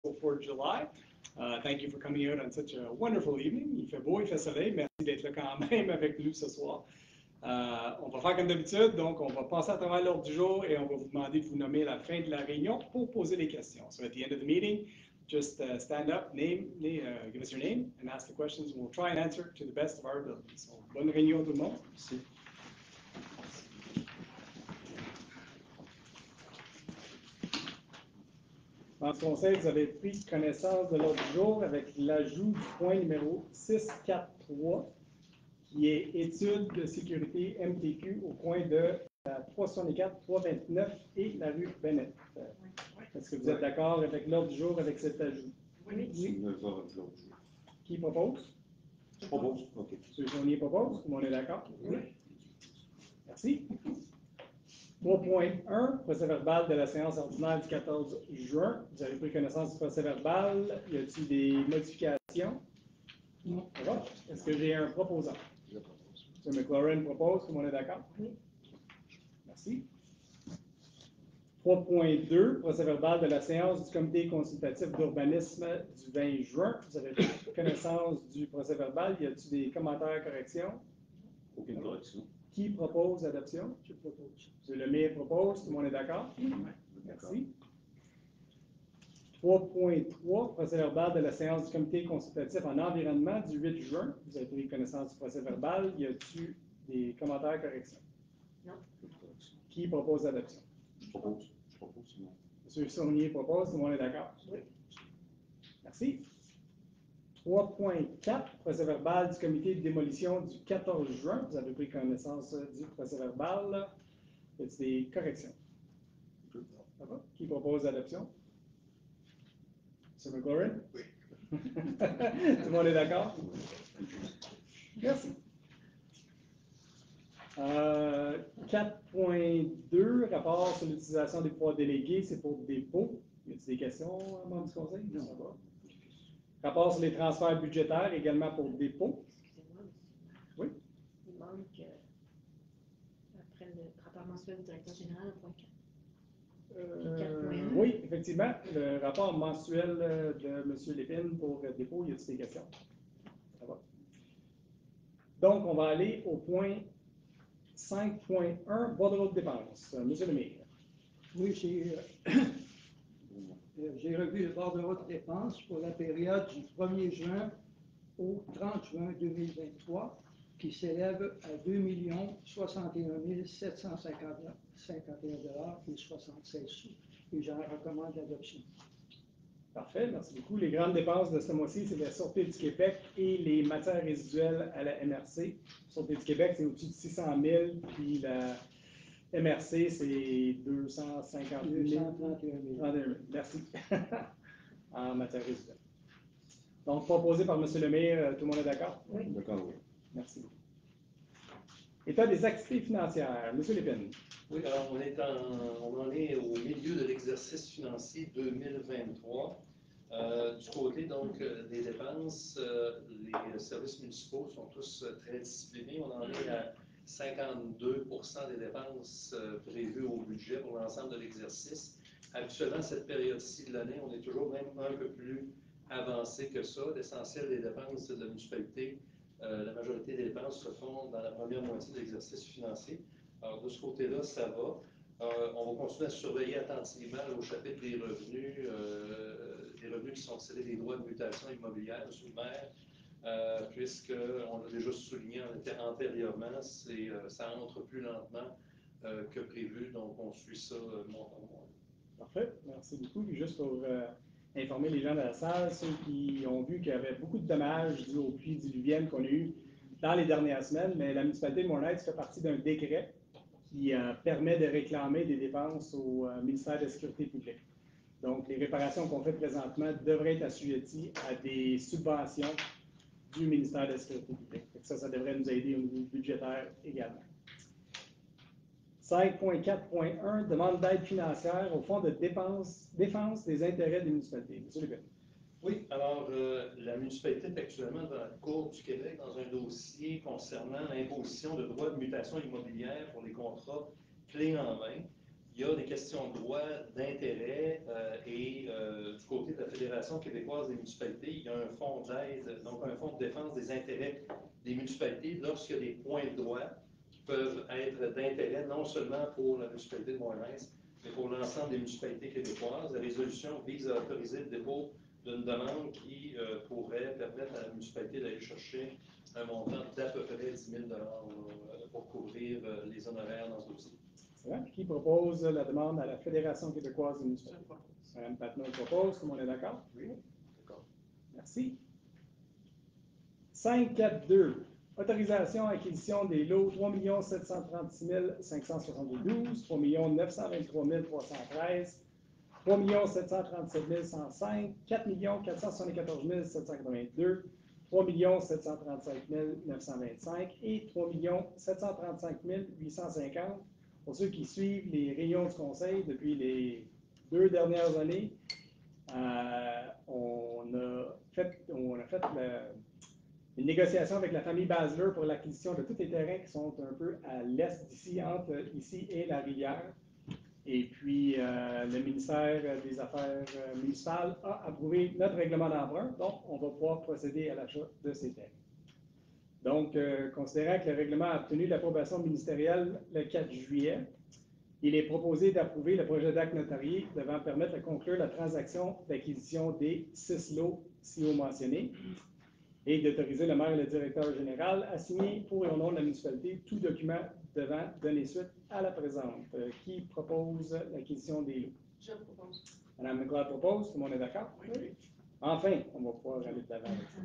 for July. Thank you for coming out on such a wonderful evening. Il fait beau, il fait soleil. Merci d'être là quand même avec nous ce soir. On va faire comme d'habitude, donc on va passer à travers l'ordre du jour et on va vous demander de vous nommer à la fin de la réunion pour poser des questions. So at the end of the meeting, just stand up, give us your name and ask the questions. We'll try and answer to the best of our ability. So, bonne réunion tout le monde. Merci. Dans ce conseil, vous avez pris connaissance de l'ordre du jour avec l'ajout du point numéro 643, qui est étude de sécurité MTQ au coin de la 364, 329 et la rue Bennett. Est-ce que vous êtes d'accord avec l'ordre du jour avec cet ajout? Oui. Qui propose? Je propose. OK. M. Journier propose. Tout le monde est d'accord? Oui. Merci. 3.1, procès-verbal de la séance ordinaire du 14 juin. Vous avez pris connaissance du procès-verbal. Y a-t-il des modifications? Non. Est-ce que j'ai un proposant? Je propose. M. McLaurin propose. Tout le monde est d'accord? Oui. Merci. 3.2, procès-verbal de la séance du comité consultatif d'urbanisme du 20 juin. Vous avez pris connaissance du procès-verbal. Y a-t-il des commentaires, corrections? Aucune correction. Qui propose l'adoption? Je propose. M. Lemire propose. Tout le monde est d'accord? Oui. Merci. 3.3, procès-verbal de la séance du comité consultatif en environnement du 8 juin. Vous avez pris connaissance du procès-verbal. Y a-t-il des commentaires, corrections? Non. Aucune correction. Qui propose l'adoption? Je propose. Je propose. M. Saunier propose. Tout le monde est d'accord? Oui. Merci. 3.4, procès-verbal du comité de démolition du 14 juin. Vous avez pris connaissance du procès-verbal. Y a-t-il des corrections? Ça va? Qui propose l'adoption? M. McLaurin? Oui. Tout le monde est d'accord? Merci. 4.2, rapport sur l'utilisation des pouvoirs délégués, c'est pour dépôt. Y a-t-il des questions, membres du conseil? Non. Ça va. Rapport sur les transferts budgétaires, également pour dépôt. Excusez-moi, monsieur. Oui. Il manque, après le rapport mensuel du directeur général, au point 4. Oui, effectivement, le rapport mensuel de M. Lépine pour dépôt, y a-t-il des questions? Ça va. Donc, on va aller au point 5.1, bordereau de dépenses. M. Lemire. Oui, j'ai revu le bordereau de dépenses pour la période du 1er juin au 30 juin 2023, qui s'élève à 2 061 751 et 76 sous. Et j'en recommande l'adoption. Parfait, merci beaucoup. Les grandes dépenses de ce mois-ci, c'est la Sûreté du Québec et les matières résiduelles à la MRC. La Sûreté du Québec, c'est au-dessus de 600 000, puis la MRC, c'est 250 000. 231 000. 31 000. Merci. En matière résiduelle. Donc, proposé par M. Lemire, tout le monde est d'accord? Oui. D'accord, oui. Merci beaucoup. État des activités financières. M. Lépine. Oui, alors on en est au milieu de l'exercice financier 2023. Du côté donc des dépenses, les services municipaux sont tous très disciplinés. On en est à 52% des dépenses prévues au budget pour l'ensemble de l'exercice. Habituellement, cette période-ci de l'année, on est toujours même un peu plus avancé que ça. L'essentiel des dépenses de la municipalité, la majorité des dépenses se font dans la première moitié de l'exercice financier. Alors, de ce côté-là, ça va. On va continuer à surveiller attentivement au chapitre des revenus qui sont tirés des droits de mutation immobilière, M. le maire, puisqu'on l'a déjà souligné antérieurement, ça entre plus lentement que prévu, donc on suit ça mois par mois. Parfait, merci beaucoup. Puis juste pour informer les gens de la salle, ceux qui ont vu qu'il y avait beaucoup de dommages dus aux pluies diluviennes qu'on a eues dans les dernières semaines, mais la municipalité de Mornay fait partie d'un décret qui permet de réclamer des dépenses au ministère de la Sécurité publique. Donc, les réparations qu'on fait présentement devraient être assujetties à des subventions du ministère de la Sécurité publique. Ça devrait nous aider au niveau budgétaire également. 5.4.1, demande d'aide financière au fonds de défense des intérêts des municipalités. M. Lépine. Oui, alors la municipalité est actuellement dans la Cour du Québec dans un dossier concernant l'imposition de droits de mutation immobilière pour les contrats clés en main. il y a des questions de droit, d'intérêt, et du côté de la Fédération québécoise des municipalités, il y a un fonds d'aide, donc un fonds de défense des intérêts des municipalités lorsqu'il y a des points de droit qui peuvent être d'intérêt non seulement pour la municipalité de Montmagny, mais pour l'ensemble des municipalités québécoises. La résolution vise à autoriser le dépôt d'une demande qui pourrait permettre à la municipalité d'aller chercher un montant d'à peu près 10 000 pour couvrir les honoraires dans ce dossier. C'est vrai. Qui propose la demande à la Fédération québécoise des municipalités? Mme Patnaud propose, tout le monde est d'accord? Oui, d'accord. Merci. 5.4.2. Autorisation à acquisition des lots 3 736 572, 3 923 313, 3 737 105, 4 474 782, 3 735 925 et 3 735 850. Pour ceux qui suivent les réunions du Conseil depuis les 2 dernières années, on a fait une négociation avec la famille Basler pour l'acquisition de tous les terrains qui sont un peu à l'est d'ici, entre ici et la rivière. Et puis, le ministère des Affaires municipales a approuvé notre règlement d'emprunt, donc on va pouvoir procéder à l'achat de ces terrains. Donc, considérant que le règlement a obtenu l'approbation ministérielle le 4 juillet, il est proposé d'approuver le projet d'acte notarié devant permettre de conclure la transaction d'acquisition des 6 lots ci-haut mentionnés et d'autoriser le maire et le directeur général à signer pour et au nom de la municipalité tout document devant donner suite à la présente. Qui propose l'acquisition des lots? Je propose. Mme McLeod propose, tout le monde est d'accord? Oui. Enfin, on va pouvoir aller de l'avant avec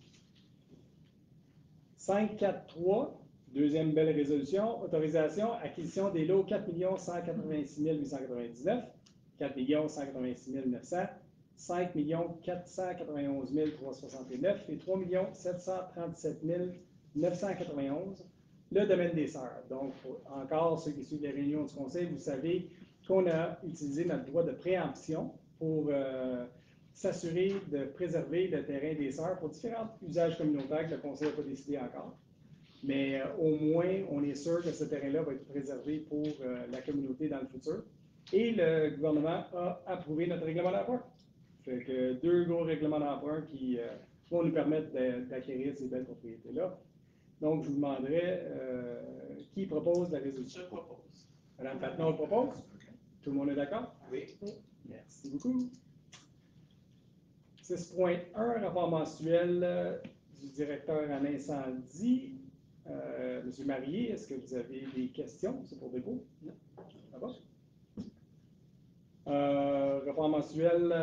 ça. 5.4.3, deuxième belle résolution, autorisation, acquisition des lots 4 186 899, 4 186 900, 5 491 369 et 3 737 991, le domaine des Sœurs. Donc, encore, ceux qui suivent les réunions du Conseil, vous savez qu'on a utilisé notre droit de préemption pour s'assurer de préserver le terrain des Sœurs pour différents usages communautaires que le Conseil n'a pas décidé encore. Mais au moins, on est sûr que ce terrain-là va être préservé pour la communauté dans le futur. Et le gouvernement a approuvé notre règlement d'emprunt. Fait que 2 gros règlements d'emprunt qui vont nous permettre d'acquérir ces belles propriétés-là. Donc, je vous demanderai qui propose la résolution. Je propose. Mme Patnaud propose. Tout le monde est d'accord? Oui. Merci beaucoup. 6.1, rapport mensuel du directeur en incendie. Monsieur Marié, est-ce que vous avez des questions? C'est pour dépôt? Non? Ça va? Rapport mensuel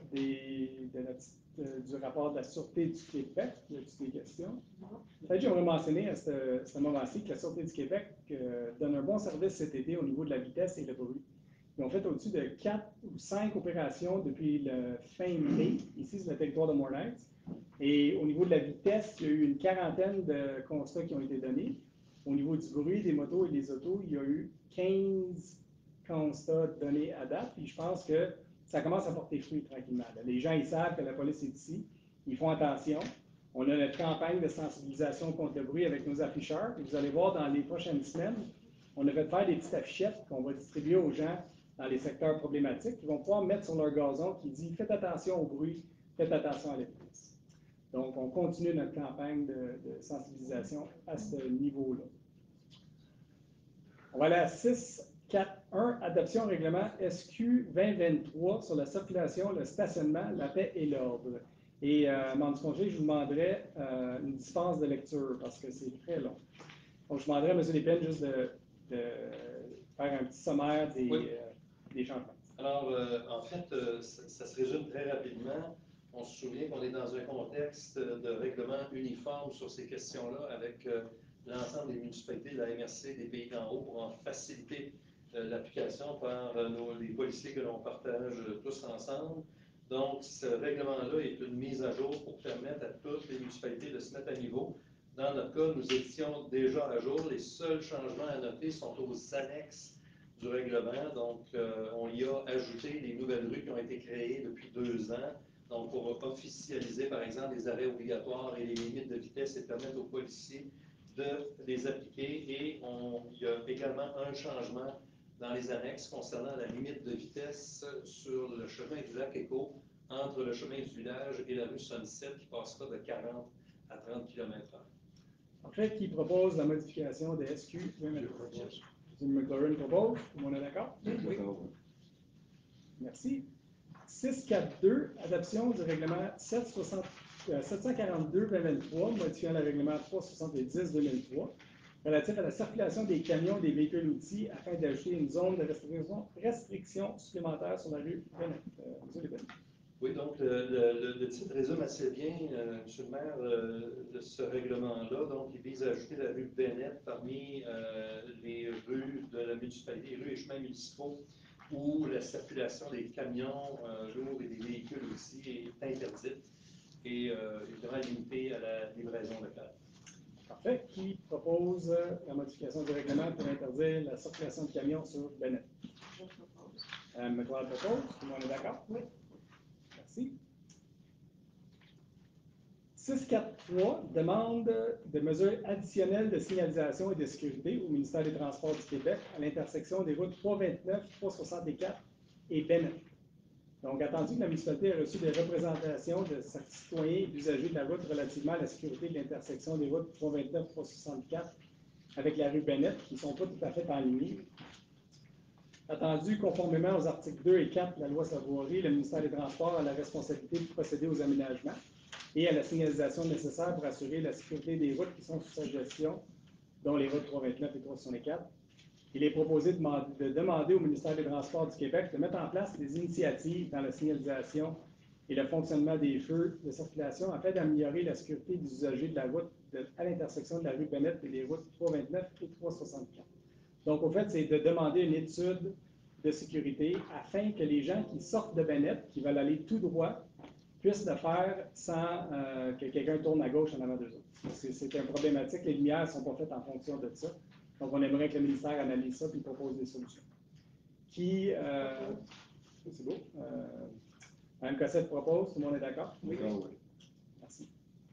du rapport de la Sûreté du Québec. Y a-t-il des questions? Peut-être j'aimerais mentionner à ce moment-ci que la Sûreté du Québec donne un bon service cet été au niveau de la vitesse et le bruit. Ils ont fait au-dessus de 4 ou 5 opérations depuis le fin mai, ici sur le territoire de Montmagny. Et au niveau de la vitesse, il y a eu une quarantaine de constats qui ont été donnés. Au niveau du bruit des motos et des autos, il y a eu 15 constats donnés à date. Puis je pense que ça commence à porter fruit tranquillement. Les gens, ils savent que la police est ici. Ils font attention. On a notre campagne de sensibilisation contre le bruit avec nos afficheurs. Et vous allez voir dans les prochaines semaines, on a fait faire des petites affichettes qu'on va distribuer aux gens dans les secteurs problématiques. Ils vont pouvoir mettre sur leur gazon qui dit « Faites attention au bruit, faites attention à la vitesse ». Donc, on continue notre campagne de sensibilisation à ce niveau-là. On va aller à 6.4.1, adoption règlement SQ 2023 sur la circulation, le stationnement, la paix et l'ordre. Et, membre du conseil, je vous demanderai une dispense de lecture parce que c'est très long. Donc, je demanderai à M. Lépine juste de faire un petit sommaire des changements. Alors, en fait, ça se résume très rapidement. On se souvient qu'on est dans un contexte de règlement uniforme sur ces questions-là avec l'ensemble des municipalités de la MRC des Pays d'en haut pour en faciliter l'application par les policiers que l'on partage tous ensemble. Donc, ce règlement-là est une mise à jour pour permettre à toutes les municipalités de se mettre à niveau. Dans notre cas, nous étions déjà à jour. Les seuls changements à noter sont aux annexes du règlement. Donc, on y a ajouté les nouvelles rues qui ont été créées depuis 2 ans. Donc, pour officialiser, par exemple, les arrêts obligatoires et les limites de vitesse et permettre aux policiers de les appliquer. Et il y a également un changement dans les annexes concernant la limite de vitesse sur le chemin du lac Écho entre le chemin du village et la rue Sunset qui passera de 40 à 30 km/h. En fait, qui propose la modification des SQ 2023. M. McLaurin propose. Tout le monde est d'accord? Oui. Merci. 6.4.2, adoption du règlement 742-2023, modifiant le règlement 370-2003, relatif à la circulation des camions et des véhicules outils afin d'ajouter une zone de restriction supplémentaire sur la rue Bennett. Monsieur Lebel. Oui, donc le titre résume assez bien, Monsieur le maire, de ce règlement-là. Donc, il vise à ajouter la rue Bennett parmi les rues de la municipalité, les rues et chemins municipaux où la circulation des camions lourds et des véhicules aussi est interdite et évidemment limitée à la livraison locale. Parfait. Qui propose la modification du règlement pour interdire la circulation de camions sur Bennett? Je propose. McLeod propose. Tout le monde est d'accord? Oui. Merci. 6.4.3, demande de mesures additionnelles de signalisation et de sécurité au ministère des Transports du Québec à l'intersection des routes 329, 364 et Bennett. Donc, attendu que la municipalité a reçu des représentations de citoyens et d'usagers de la route relativement à la sécurité de l'intersection des routes 329, 364 avec la rue Bennett, qui ne sont pas tout à fait en ligne. Attendu conformément aux articles 2 et 4 de la loi sur la voirie, le ministère des Transports a la responsabilité de procéder aux aménagements et à la signalisation nécessaire pour assurer la sécurité des routes qui sont sous sa gestion, dont les routes 329 et 364. Il est proposé de demander au ministère des Transports du Québec de mettre en place des initiatives dans la signalisation et le fonctionnement des feux de circulation afin d'améliorer la sécurité des usagers de la route à l'intersection de la rue Bennett et des routes 329 et 364. Donc, au fait, c'est de demander une étude de sécurité afin que les gens qui sortent de Bennett, qui veulent aller tout droit, puissent le faire sans que quelqu'un tourne à gauche en avant d'eux autres. C'est un problématique. Les lumières ne sont pas faites en fonction de ça. Donc, on aimerait que le ministère analyse ça et propose des solutions. C'est beau. Mme Cossette propose. Tout le monde est d'accord? Oui. Merci.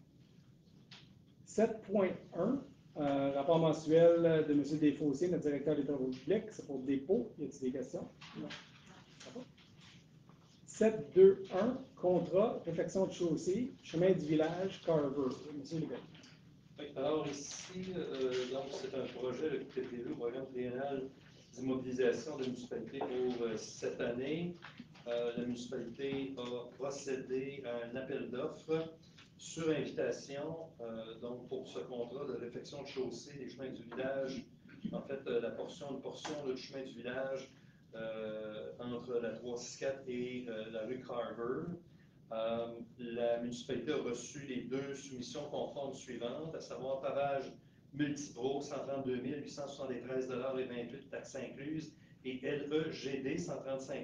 7.1, rapport mensuel de M. Desfossés, notre directeur des travaux publics. C'est pour dépôt. Y a-t-il des questions? Non. 7.2.1, contrat, réfection de chaussée, chemin du village, Carver. M. Lebel. Oui, alors ici, donc c'est un projet qui est prévu au programme triennal d'immobilisation de la municipalité pour cette année. La municipalité a procédé à un appel d'offres sur invitation, donc pour ce contrat de réfection de chaussée des chemins du village, en fait une portion du chemin du village entre la 364 et la rue Carver. La municipalité a reçu les deux soumissions conformes suivantes, à savoir pavage Multipro, 132 873,28 taxes incluses, et LEGD, 135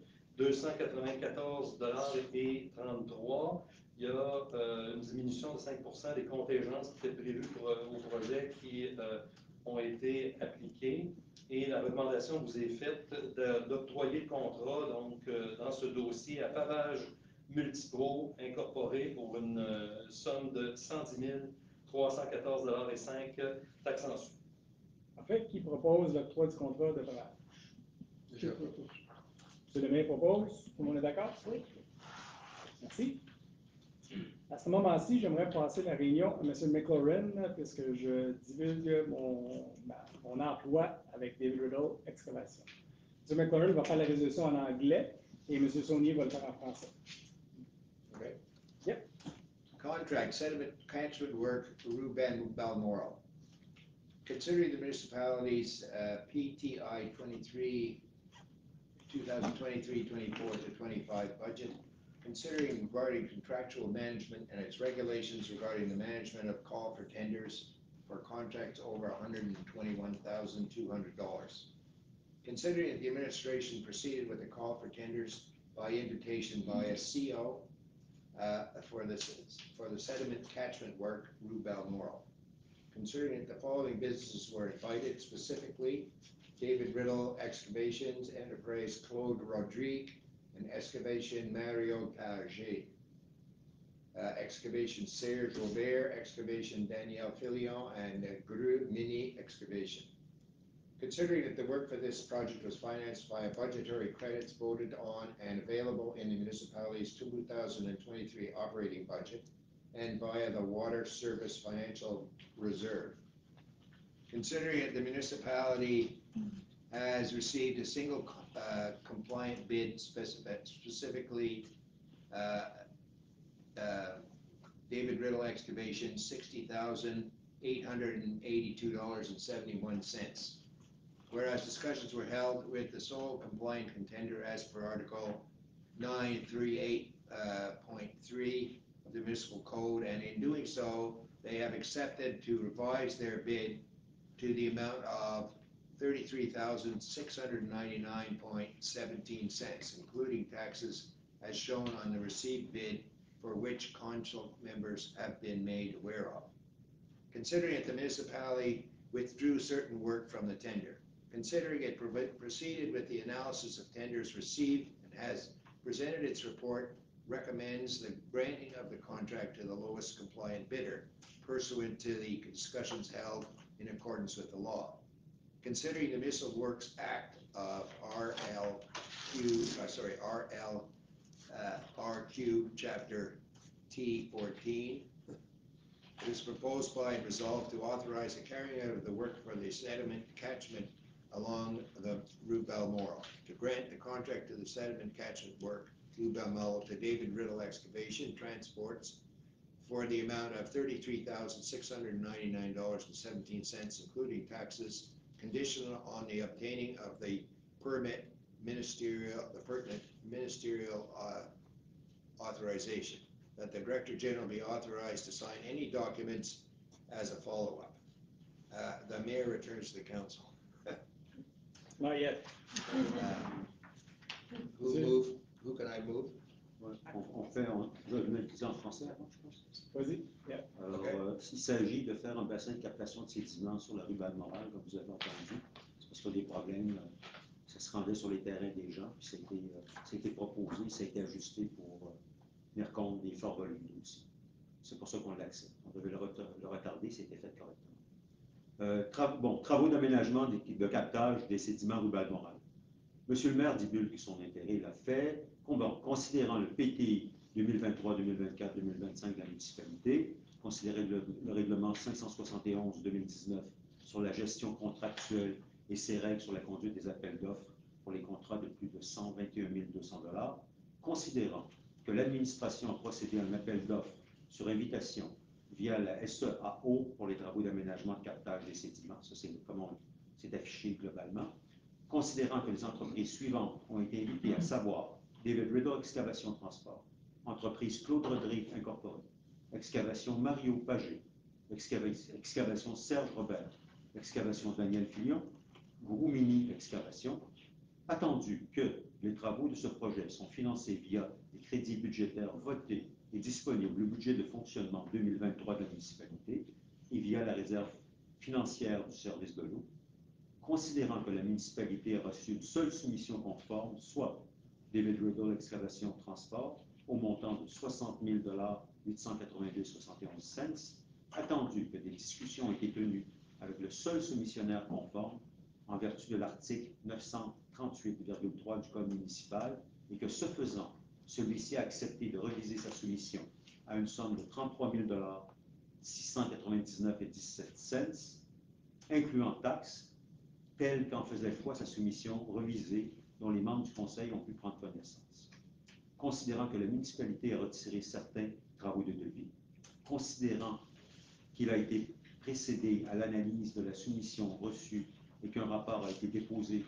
294,33 $. Il y a une diminution de 5 des contingences qui étaient prévues au projet qui ont été appliquées. Et la recommandation vous est faite d'octroyer le contrat donc, dans ce dossier à pavage Multipro incorporé pour une somme de 110 314,05 $, taxes en sous. En fait, qui propose l'octroi du contrat de pavage? Déjà. M. Lemay propose. Tout le monde est d'accord? Oui. Merci. À ce moment-ci, j'aimerais passer la réunion à M. McLaurin, puisque je divulgue mon emploi avec David Riddle Excavation. M. McLaurin va faire la résolution en anglais et M. Saunier va le faire en français. Okay. Yep. Contract, sediment catchment work, Ruben Balmoral. Considering the municipality's PTI 2023-24 to 25 budget, considering regarding contractual management and its regulations regarding the management of call for tenders for contracts over $121,200. Considering that the administration proceeded with the call for tenders by invitation by a CO for the sediment catchment work, Rue Balmoral. Considering that the following businesses were invited, specifically David Riddle Excavations, Enterprise Claude Rodrigue, and Excavation Mario Paget. Excavation Serge Robert, Excavation Danielle Filion, and Gru Mini Excavation. Considering that the work for this project was financed via budgetary credits voted on and available in the municipality's 2023 operating budget and via the Water Service Financial Reserve. Considering that the municipality has received a single compliant bid specifically David Riddle Excavation, $60,882.71. Whereas discussions were held with the sole compliant contender as per Article 938.3 of the Municipal Code, and in doing so, they have accepted to revise their bid to the amount of $33,699.17, including taxes as shown on the received bid, for which council members have been made aware of. Considering that the municipality withdrew certain work from the tender, considering it proceeded with the analysis of tenders received and has presented its report, recommends the granting of the contract to the lowest compliant bidder pursuant to the discussions held in accordance with the law. Considering the Municipal Works Act of RQ Chapter T14, it is proposed by and resolved to authorize the carrying out of the work for the sediment catchment along the Rue Balmoral, to grant the contract to the sediment catchment work Rue Balmoral to David Riddle Excavation Transports for the amount of $33,699.17, including taxes, conditional on the obtaining of the pertinent ministerial authorization, that the Director General be authorized to sign any documents as a follow-up. The Mayor returns to the Council. Not yet. Who can I move? Ouais, je vais le dire en français avant, je pense. Vas-y. Yeah. Alors, Okay. il s'agit de faire un bassin de captation de sédiments sur la rue Balmoral, comme vous avez entendu. C'est parce qu'il y a des problèmes. Ça se rendait sur les terrains des gens, puis ça a été proposé, ça a été ajusté pour tenir compte des forts volumes aussi. C'est pour ça qu'on l'accepte. On devait le retarder, c'était fait correctement. Travaux d'aménagement de captage des sédiments rue Balmoral. Monsieur le maire divulgue son intérêt, l'a fait. Considérant le PTI 2023, 2024, 2025 de la municipalité, considérant le règlement 571-2019 sur la gestion contractuelle et ses règles sur la conduite des appels d'offres pour les contrats de plus de 121 200 $, considérant que l'administration a procédé à un appel d'offres sur invitation via la SEAO pour les travaux d'aménagement de captage des sédiments, ça c'est comment c'est affiché globalement, considérant que les entreprises suivantes ont été invitées, à savoir David Riddle Excavation Transport, entreprise Claude Rodrigue Incorporée, excavation Mario Pagé, excavation Serge Robert, excavation Daniel Fillon, Groumini Excavation, attendu que les travaux de ce projet sont financés via des crédits budgétaires votés et disponibles au budget de fonctionnement 2023 de la municipalité et via la réserve financière du service de l'eau, considérant que la municipalité a reçu une seule soumission conforme, soit David Riddle Excavation Transport, au montant de 60 882,71 $, attendu que des discussions aient été tenues avec le seul soumissionnaire conforme en vertu de l'article 938,3 du Code municipal et que ce faisant, celui-ci a accepté de réviser sa soumission à une somme de 33 699,17 $, incluant taxes, telle qu'en faisait foi sa soumission révisée dont les membres du Conseil ont pu prendre connaissance. Considérant que la municipalité a retiré certains travaux de devis, considérant qu'il a été précédé à l'analyse de la soumission reçue et qu'un rapport a été déposé,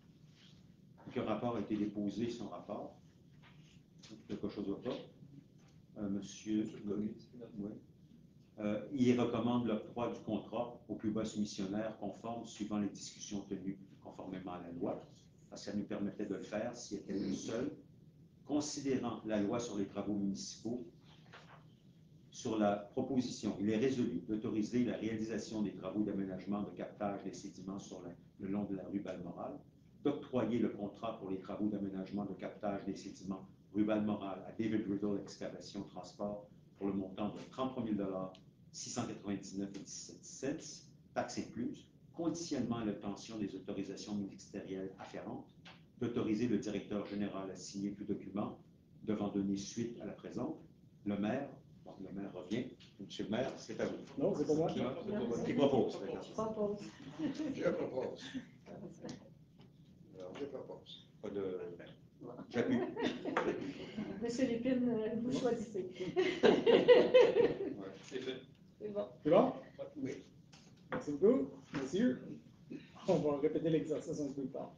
son rapport, quelque chose ou pas, monsieur, oui. Il recommande l'octroi du contrat au plus bas soumissionnaire conforme suivant les discussions tenues conformément à la loi, parce que ça nous permettait de le faire s'il était le seul. Considérant la loi sur les travaux municipaux, sur la proposition, il est résolu d'autoriser la réalisation des travaux d'aménagement de captage des sédiments le long de la rue Balmoral, d'octroyer le contrat pour les travaux d'aménagement de captage des sédiments rue Balmoral à David Riddle Excavation Transport pour le montant de 33 699,17 $, taxes incluses, conditionnement à l'obtention des autorisations ministérielles afférentes, d'autoriser le directeur général à signer tout document devant donner suite à la présente. Le maire revient. Monsieur le maire, c'est à vous. Non, c'est pas moi. Qui propose? Propose. Je propose. Alors, je propose. Pas de... J'appuie. Monsieur Lépine, vous choisissez. C'est fait. C'est bon. C'est bon? Oui. Merci beaucoup, monsieur. On va répéter l'exercice un peu plus tard.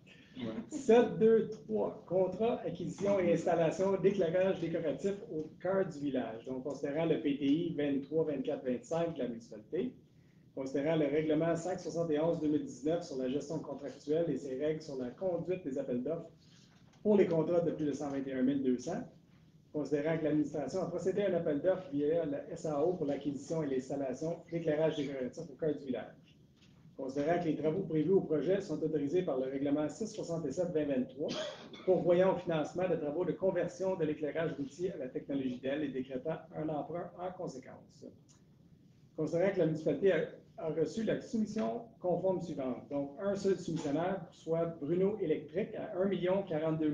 7.2.3, contrat, acquisition et installation d'éclairage décoratif au cœur du village. Donc, considérant le PTI 23, 24, 25 de la municipalité, considérant le règlement 571-2019 sur la gestion contractuelle et ses règles sur la conduite des appels d'offres pour les contrats de plus de 121 200, considérant que l'administration a procédé à un appel d'offres via la SAO pour l'acquisition et l'installation d'éclairage décoratif au cœur du village. Considérant que les travaux prévus au projet sont autorisés par le règlement 667-2023, pourvoyant au financement de travaux de conversion de l'éclairage routier à la technologie DEL et décrétant un emprunt en conséquence. Considérant que la municipalité a reçu la soumission conforme suivante, donc un seul soumissionnaire, soit Bruno Électrique, à 1 042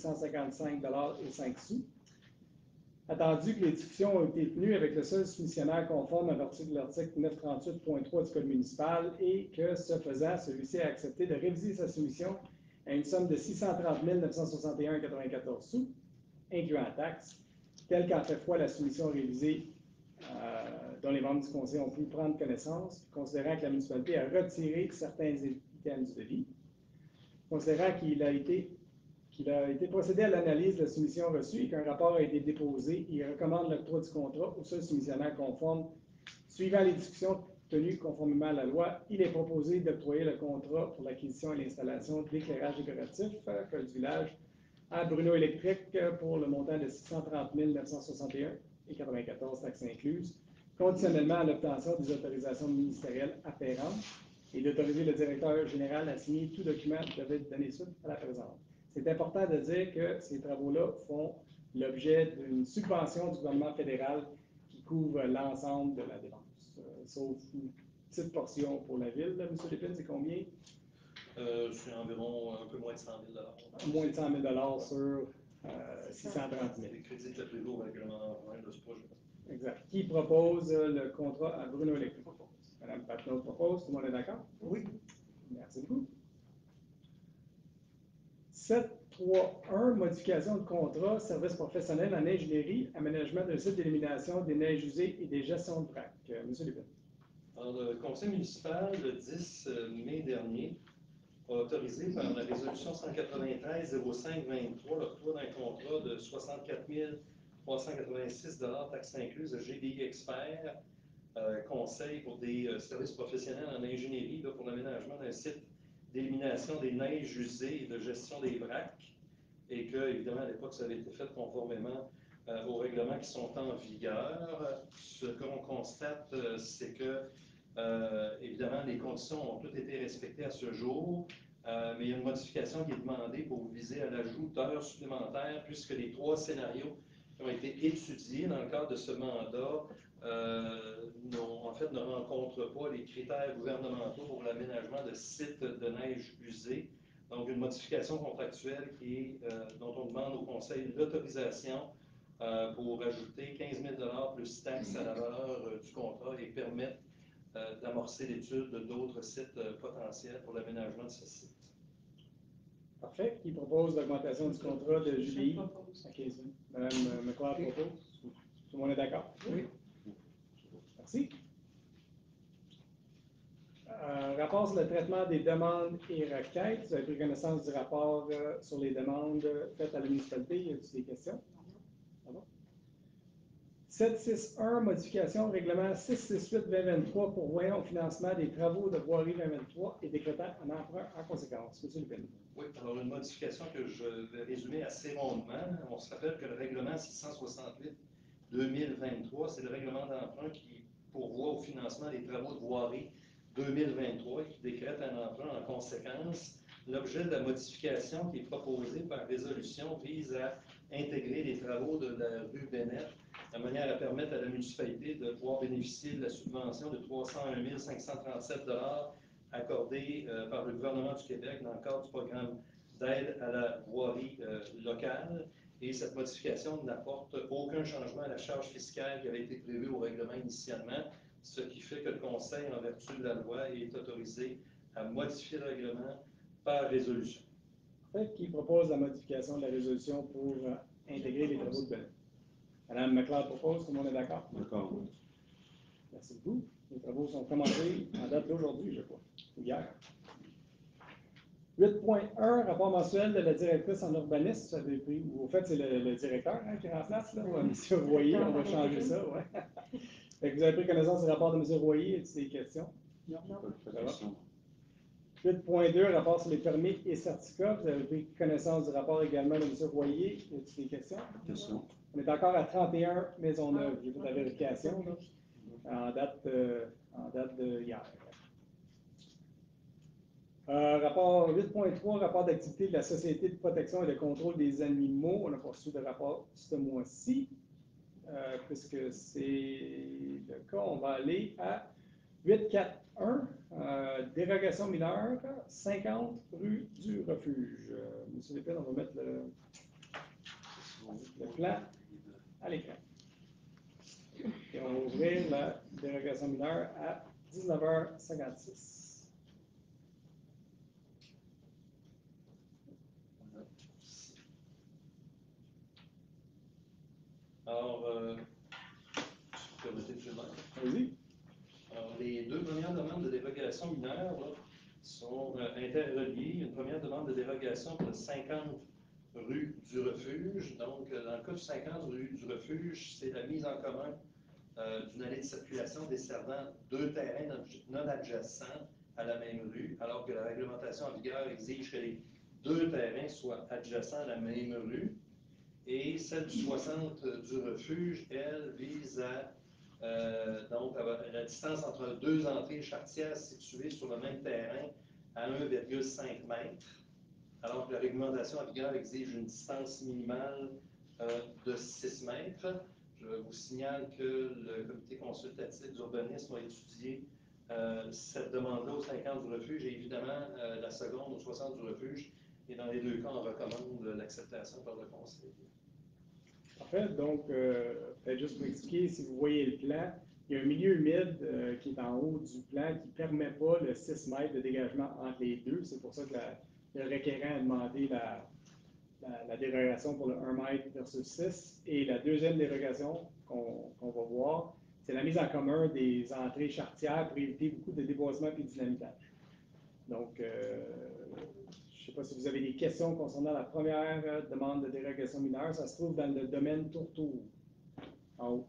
855,05 $. Attendu que les discussions ont été tenues avec le seul soumissionnaire conforme à partir de l'article 938.3 du Code municipal et que, ce faisant, celui-ci a accepté de réviser sa soumission à une somme de 630 961,94 $, incluant taxes, telle qu'en fait foi la soumission révisée dont les membres du conseil ont pu prendre connaissance, considérant que la municipalité a retiré certains items du devis, considérant qu'il a été procédé à l'analyse de la soumission reçue et qu'un rapport a été déposé, il recommande l'octroi du contrat au seul soumissionnaire conforme. Suivant les discussions tenues conformément à la loi, il est proposé d'octroyer le contrat pour l'acquisition et l'installation d'éclairage décoratif du village à Bruno Électrique pour le montant de 630 961,94 $, taxes incluses, conditionnellement à l'obtention des autorisations ministérielles afférentes et d'autoriser le directeur général à signer tout document qui devait donner suite à la présente. C'est important de dire que ces travaux-là font l'objet d'une subvention du gouvernement fédéral qui couvre l'ensemble de la dépense, sauf une petite portion pour la ville. Là, M. Lépine, c'est combien? C'est environ un peu moins de 100 000 $. Moins de 100 000 sur 630 000. Les crédits étaient plus lourds avec le règlement de ce projet. Exact. Qui propose le contrat à Bruno Électrique? Mme Patnaud propose. Tout le monde est d'accord? Oui. Merci beaucoup. 7.3.1, modification de contrat, service professionnel en ingénierie, aménagement d'un site d'élimination des neiges usées et des gestions de vrac. Monsieur Lépine. Alors, le conseil municipal, le 10 mai dernier, a autorisé par la résolution 193-05-23 l'octroi d'un contrat de 64 386 $, taxes incluses, à GDI Expert, conseil pour des services professionnels en ingénierie là, pour l'aménagement d'un site d'élimination des neiges usées et de gestion des vracs, et que, évidemment, à l'époque, ça avait été fait conformément aux règlements qui sont en vigueur. Ce qu'on constate, c'est que, évidemment, les conditions ont toutes été respectées à ce jour, mais il y a une modification qui est demandée pour viser à l'ajout d'heures supplémentaires, puisque les 3 scénarios qui ont été étudiés dans le cadre de ce mandat ne rencontrent pas les critères gouvernementaux pour l'aménagement de sites de neige usés. Donc, une modification contractuelle dont on demande au Conseil l'autorisation pour ajouter 15 000 $ plus taxes à la valeur du contrat et permettre d'amorcer l'étude d'autres sites potentiels pour l'aménagement de ce site. Parfait. Qui propose l'augmentation du contrat de Julie à 15 000? Mme McLeod propose. Tout le monde est d'accord? Oui. Merci. Rapport sur le traitement des demandes et requêtes. Vous avez pris connaissance du rapport sur les demandes faites à la municipalité. Y a-t-il des questions? Pardon? 7.6.1, modification au règlement 668-2023 pourvoyant au financement des travaux de voirie 2023 et décrétant un emprunt en conséquence. Monsieur Lépine. Oui, alors une modification que je vais résumer assez rondement. On se rappelle que le règlement 668-2023, c'est le règlement d'emprunt qui pourvoit au financement des travaux de voirie 2023 et qui décrète un emprunt en conséquence. L'objet de la modification qui est proposée par résolution vise à intégrer les travaux de la rue Bennett de manière à permettre à la municipalité de pouvoir bénéficier de la subvention de 301 537 $ accordé par le gouvernement du Québec dans le cadre du programme d'aide à la voirie locale. Et cette modification n'apporte aucun changement à la charge fiscale qui avait été prévue au règlement initialement, ce qui fait que le Conseil, en vertu de la loi, est autorisé à modifier le règlement par résolution. En fait, qui propose la modification de la résolution pour intégrer les travaux de Bennett? Madame McLeod propose, tout le monde est d'accord? D'accord. Merci beaucoup. Les travaux sont commencés en date d'aujourd'hui, je crois, ou hier. 8.1, rapport mensuel de la directrice en urbanisme. Ça avait pris, ou au fait, c'est le directeur qui remplace, là, M. Royer. On va changer ça, ouais. Fait que vous avez pris connaissance du rapport de M. Royer. Est-ce des questions? Non. Pas de question. 8.2, rapport sur les permis et certificats. Vous avez pris connaissance du rapport également de M. Royer. Y a-t-il des questions? Question. On est encore à 31 Maisonneuve. J'ai fait la vérification, là, en date de hier. Rapport 8.3, rapport d'activité de la Société de protection et de contrôle des animaux. On n'a pas reçu de rapport ce mois-ci. Puisque c'est le cas, on va aller à 8.4.1, dérogation mineure, 50 rue du Refuge. Monsieur Lépine, on va mettre le plan à l'écran. Et on va ouvrir la dérogation mineure à 19h56. Alors, permettez de finir. Vas-y. Alors, les deux premières demandes de dérogation mineure là, sont interreliées. Une première demande de dérogation pour le 50 rue du Refuge. Donc, dans le cas du 50 rue du Refuge, c'est la mise en commun d'une allée de circulation desservant deux terrains non adjacents à la même rue, alors que la réglementation en vigueur exige que les deux terrains soient adjacents à la même rue. Et celle du 60 du Refuge, elle, vise à donc la distance entre deux entrées charretières situées sur le même terrain à 1,5 mètres, alors que la réglementation en vigueur exige une distance minimale de 6 mètres. Je vous signale que le comité consultatif d'urbanisme a étudié cette demande-là au 50 du Refuge et évidemment la seconde au 60 du Refuge. Et dans les deux cas, on recommande l'acceptation par le Conseil. Parfait. Donc, peut-être juste pour expliquer, si vous voyez le plan, il y a un milieu humide qui est en haut du plan qui ne permet pas le 6 mètres de dégagement entre les deux. C'est pour ça que le requérant a demandé la dérogation pour le 1 mètre versus 6. Et la deuxième dérogation qu'on va voir, c'est la mise en commun des entrées charretières pour éviter beaucoup de déboisement et de dynamitage. Donc, je ne sais pas si vous avez des questions concernant la première demande de dérogation mineure. Ça se trouve dans le domaine Tourtour, en haut.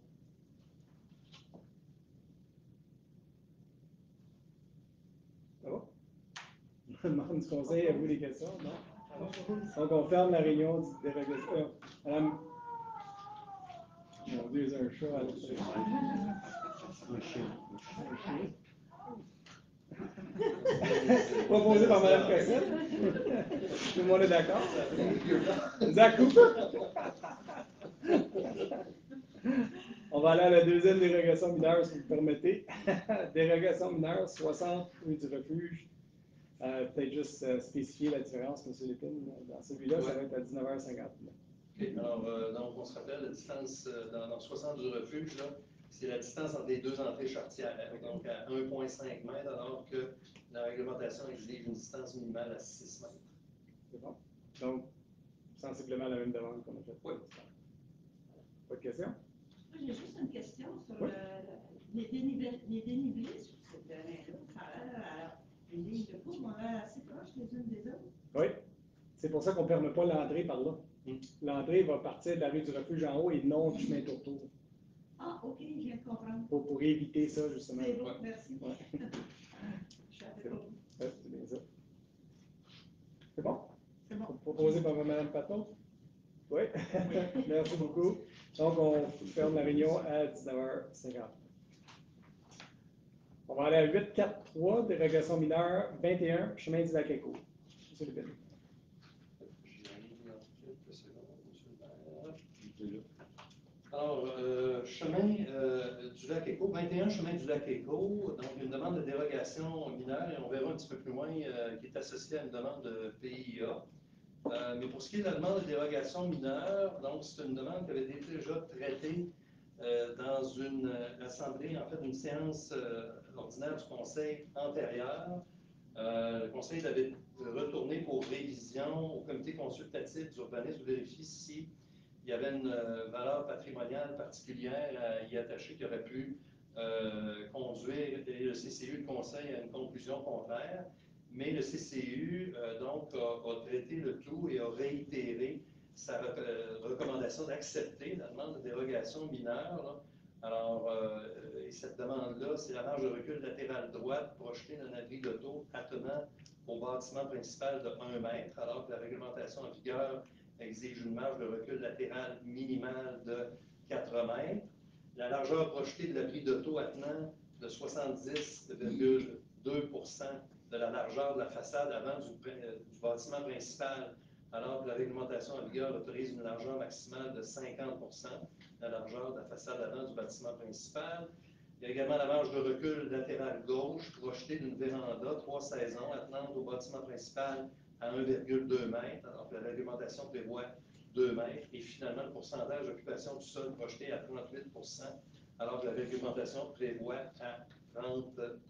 Ça va? Je demande du conseil, avez-vous des questions? Non? Donc, on ferme la réunion de dérogation. Madame. Mon Dieu, c'est un chat à l'intérieur. Un chien. Proposé par Mme Cossette. Tout le monde est d'accord? Zach Cooper? On va aller à la deuxième dérogation mineure, si vous le permettez. Dérogation mineure, 60 rue du Refuge. Peut-être juste spécifier la différence, M. Lépine. Dans celui-là, ça va être à 19h59. Okay. Alors, donc, on se rappelle la distance dans 60 du Refuge, c'est la distance entre les deux entrées charretières, donc à 1,5 mètres, alors que la réglementation exige une distance minimale à 6 mètres. C'est bon? Donc, sensiblement la même demande qu'on a faite. Oui. Pas de questions? J'ai juste une question sur Oui. les dénivelés sur ce terrain-là. Ça a l'air une ligne de courbe, on est assez proche les unes des autres. Oui. C'est pour ça qu'on ne permet pas l'entrée par là. L'entrée va partir de la rue du Refuge en haut et non du chemin Tourtour. Ah, OK, je viens de comprendre. Pour éviter ça, justement. C'est bon, merci. Ouais. Je savais pas. Ouais, c'est bien ça. C'est bon? C'est bon. Proposé par Mme Paton? Oui. Merci beaucoup. Donc, on ferme la réunion à 19h50. On va aller à 8.4.3, dérogation mineure 21, chemin du lac Éco. Monsieur Lépine. J'y arrive dans quelques secondes, M. le maire. Alors, chemin du lac Éco, 21 chemin du lac Éco, donc une demande de dérogation mineure, et on verra un petit peu plus loin, qui est associée à une demande de PIA. Mais pour ce qui est de la demande de dérogation mineure, donc c'est une demande qui avait été déjà traitée dans une assemblée, en fait, une séance ordinaire du Conseil antérieure. Le Conseil avait retourné pour révision au comité consultatif d'urbanisme pour vérifier si il y avait une valeur patrimoniale particulière à y attacher qui aurait pu conduire le CCU, le Conseil, à une conclusion contraire. Mais le CCU donc, a traité le tout et a réitéré sa recommandation d'accepter la demande de dérogation mineure. Là. Alors, et cette demande-là, c'est la marge de recul latérale droite projetée d'un abri d'auto attenant au bâtiment principal de 1 mètre, alors que la réglementation en vigueur exige une marge de recul latérale minimale de 4 mètres. La largeur projetée de l'abri d'auto attenant de 70,2 de la largeur de la façade avant du bâtiment principal, alors que la réglementation en vigueur autorise une largeur maximale de 50 de la largeur de la façade avant du bâtiment principal. Il y a également la marge de recul latérale gauche projetée d'une véranda 3 saisons attenante au bâtiment principal à 1,2 m, alors que la réglementation prévoit 2 mètres. Et finalement, le pourcentage d'occupation du sol projeté à 38 alors que la réglementation prévoit à 30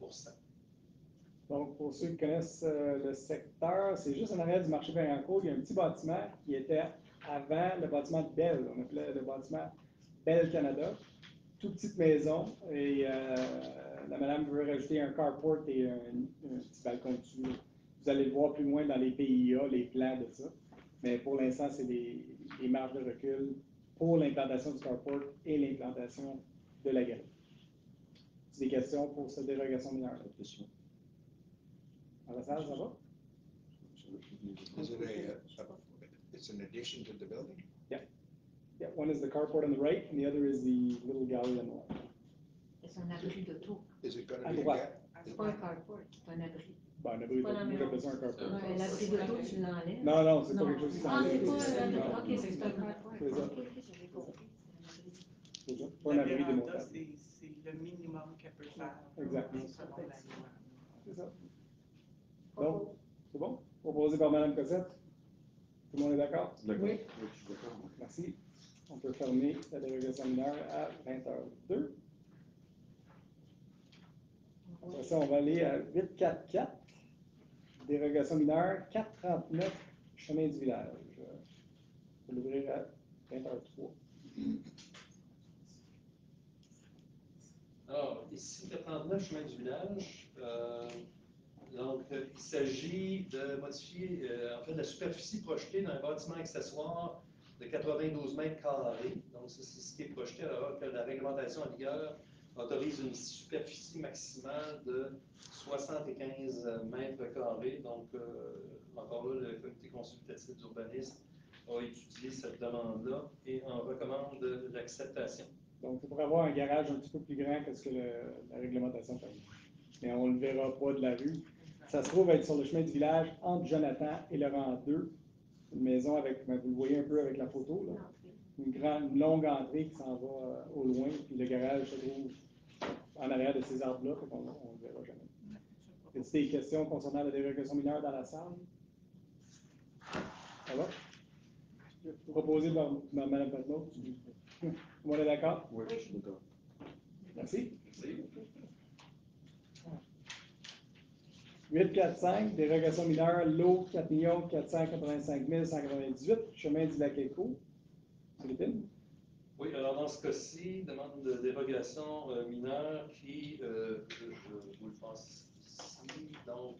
Donc, pour ceux qui connaissent le secteur, c'est juste en arrière du marché Vaillancourt, il y a un petit bâtiment qui était avant le bâtiment de Bell. On appelait le bâtiment Bell Canada. Toute petite maison. Et la madame veut rajouter un carport et un petit balcon dessus. Vous allez le voir plus loin dans les PIA, les plans de ça. Mais pour l'instant, c'est des marges de recul pour l'implantation du carport et l'implantation de la galerie. C'est des questions pour cette dérogation mineure. Ça va? Is it it's an addition to the building? Yeah, one is the carport on the right, and the other is the little gallery on the left. C'est un abri d'auto. Is it going À to be a droite. C'est pas un carport, c'est un abri. Ben, un abri d'auto, j'ai besoin d'un carport. Ouais, l'abri d'auto, tu l'enlèves. Non, c'est pas quelque chose qui Ah, c'est s'enlève. pas un abri. Non. Ok, c'est un carport. C'est ça. Ok, j'avais compris. C'est ça. Pas un La abri véranda, démontable. c'est le minimum qu'elle peut faire. Exactement. Selon la loi. C'est ça. Donc, c'est bon? Proposé par Mme Cossette. Tout le monde est d'accord? Oui. Merci. On peut fermer la dérogation mineure à 20h02. Après ça, on va aller à 844. Dérogation mineure 439, chemin du village. On va l'ouvrir à 20h03. Alors, ici, 39 chemin du village. Donc, il s'agit de modifier en fait, la superficie projetée d'un bâtiment accessoire de 92 mètres carrés. Donc, c'est ce qui est projeté alors que la réglementation en vigueur autorise une superficie maximale de 75 mètres carrés. Donc, encore là, le comité consultatif d'urbanisme a étudié cette demande-là et en recommande l'acceptation. Donc, c'est pour avoir un garage un petit peu plus grand que ce que la réglementation permet. Mais on ne le verra pas de la rue. Ça se trouve être sur le chemin du village entre Jonathan et le rang 2. Une maison avec, vous le voyez un peu avec la photo, là. Une longue entrée qui s'en va au loin, puis le garage se trouve en arrière de ces arbres-là, on ne le verra jamais. Y a-t-il des questions concernant la dérogation mineure dans la salle? Ça va? Proposé par Mme Patnaud. Tout le monde est d'accord? Oui, je suis d'accord. Merci. Merci. 845, dérogation mineure, lot 4 485 198, chemin du lac Éco. Philippine? Oui, alors dans ce cas-ci, demande de dérogation mineure qui, je vous le passe ici, donc,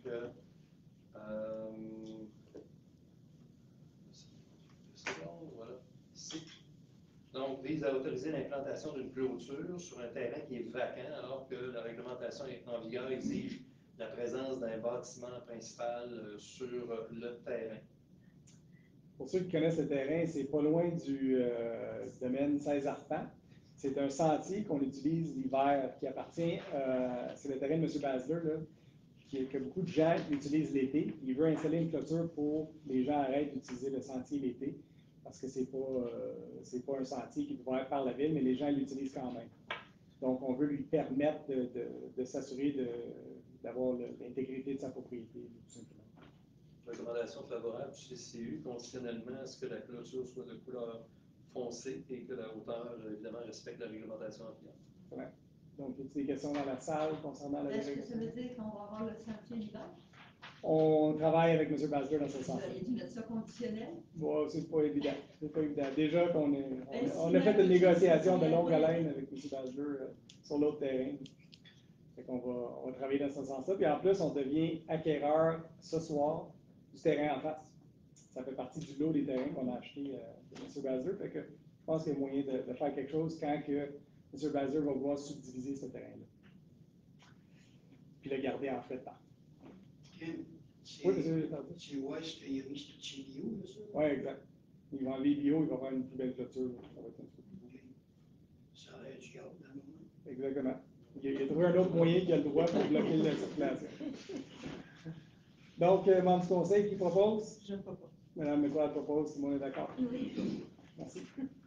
voilà, ici. Donc, vise à autoriser l'implantation d'une clôture sur un terrain qui est vacant, alors que la réglementation en vigueur exige la présence d'un bâtiment principal sur le terrain. Pour ceux qui connaissent le terrain, c'est pas loin du domaine 16 Arpents. C'est un sentier qu'on utilise l'hiver qui appartient, c'est le terrain de M. Basler, là, que beaucoup de gens utilisent l'été. Il veut installer une clôture pour que les gens arrêtent d'utiliser le sentier l'été. parce que c'est pas un sentier qui est ouvert par la ville, mais les gens l'utilisent quand même. Donc, on veut lui permettre de s'assurer d'avoir l'intégrité de sa propriété, tout simplement. Recommandation favorable du CCU, conditionnellement à ce que la clôture soit de couleur foncée et que la hauteur, évidemment, respecte la réglementation ambiante. Ouais. Donc, y a-t-il des questions dans la salle concernant la Est-ce que ça réglementation? veut dire qu'on va avoir le sentier l'hiver? On travaille avec M. Basler dans ce Vous sens-là. auriez dû mettre ça conditionnel? Bon, c'est pas évident. C'est pas évident. Déjà qu'on on si a fait la une négociation de clôture longue serait haleine avec M. Basler sur l'autre terrain. Fait qu'on on va travailler dans ce sens-là. Puis en plus, on devient acquéreur ce soir du terrain en face. Ça fait partie du lot des terrains qu'on a acheté de M. Basler. Fait que je pense qu'il y a moyen de faire quelque chose quand que M. Basler va pouvoir subdiviser ce terrain-là. Puis le garder en fait part. Oui, monsieur. Tu vois ce qu'il y a mis sur chez Bio, monsieur? Oui, exact. Il va enlever bio, il va faire une plus belle clôture. Ça va être un petit peu plus beau. Ça a l'air du garde dans le moment. Exactement. Il a trouvé un autre moyen qu'il a le droit pour bloquer la circulation. Donc, membre du conseil qui propose? Je ne peux pas. Madame McLeod propose, tout le monde est d'accord? Merci.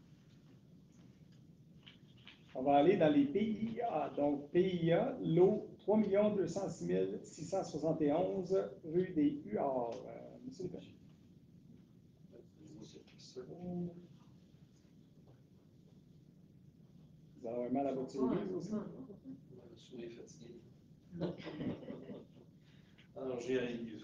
On va aller dans les PIA. Donc, PIA, lot 3 206 671, rue des Huards. Monsieur Lepage. Vous allez avoir mal à votre souris, vous aussi? La souris est fatiguée. Alors, j'y arrive.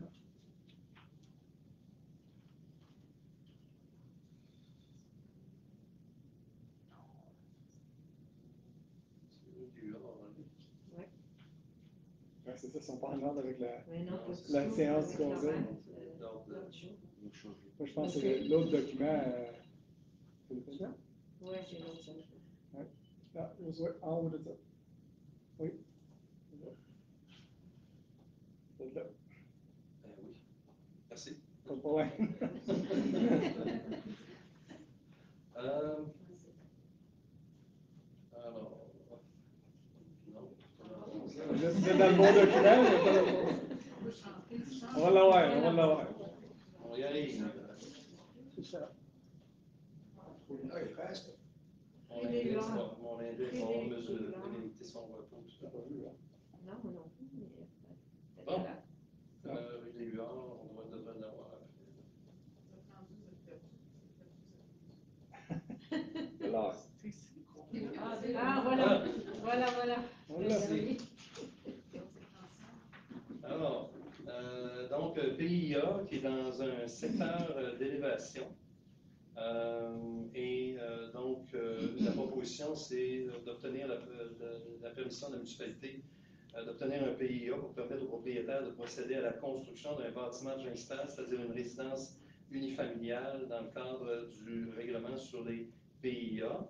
Ouais, c'est ça, ils sont pas en ordre avec la La séance du conseil. Donc, Moi, je pense que c'est l'autre document. C'est le président? Oui, c'est l'autre. Ah, oui, en haut de ça. Oui. C'est là. oui. Merci. Pas de problème. Alors, non. C'est dans le bon document, mais pas dans le bon. On va l'avoir, on va l'avoir. On y arrive. C'est ça. Ah, il reste. Mon index va mesurer limiter son repos. J'ai pas vu, hein. Non, moi non plus. Mais Bon. Avec les huards, on devrait l'avoir. Alors, Ah, voilà. Voilà. on l'a. Alors, donc, PIA, qui est dans un secteur d'élévation. Donc, la proposition, c'est d'obtenir la permission de la municipalité d'obtenir un PIA pour permettre aux propriétaires de procéder à la construction d'un bâtiment principal, c'est-à-dire une résidence unifamiliale dans le cadre du règlement sur les PIA.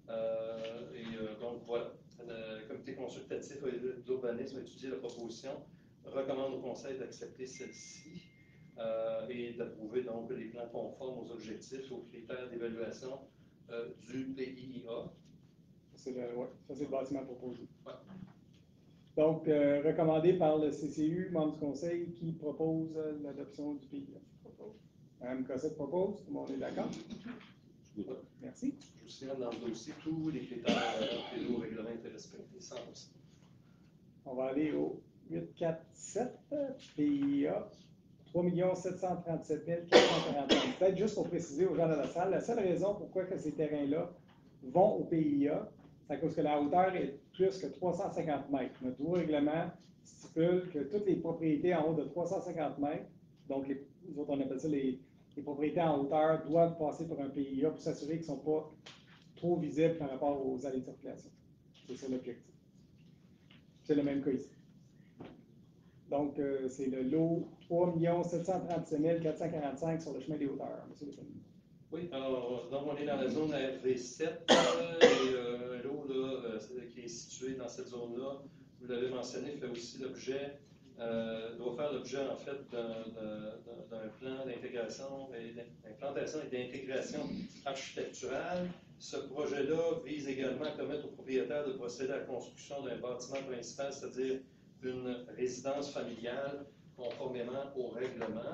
Donc, voilà. Le comité consultatif d'urbanisme a étudié la proposition, recommande au conseil d'accepter celle-ci et d'approuver donc les plans conformes aux objectifs et aux critères d'évaluation du PIA. Ça, c'est le bâtiment proposé. Ouais. Donc, recommandé par le CCU, membre du conseil, qui propose l'adoption du PIA. Mme Cossette propose, tout le monde est d'accord? Merci. Je vous signale dans le dossier tous les critères et le règlement étaient respectés 100%. On va aller au 847 PIA. 3 737 445. Peut-être juste pour préciser aux gens de la salle, la seule raison pourquoi que ces terrains-là vont au PIA, c'est à cause que la hauteur est plus que 350 mètres. Notre nouveau règlement stipule que toutes les propriétés en haut de 350 mètres, donc nous autres on appelle ça les propriétés en hauteur, doivent passer par un PIA pour s'assurer qu'ils ne sont pas trop visibles par rapport aux allées de circulation. C'est ça l'objectif. C'est le même cas ici. Donc, c'est le lot 3 737 445 sur le chemin des hauteurs. Monsieur le Président. Oui, alors, donc on est dans la zone RV7 et l'eau qui est située dans cette zone-là, vous l'avez mentionné, fait aussi l'objet, doit faire l'objet en fait d'un plan d'implantation et d'intégration architecturale. Ce projet-là vise également à permettre aux propriétaires de procéder à la construction d'un bâtiment principal, c'est-à-dire une résidence familiale, conformément au règlement.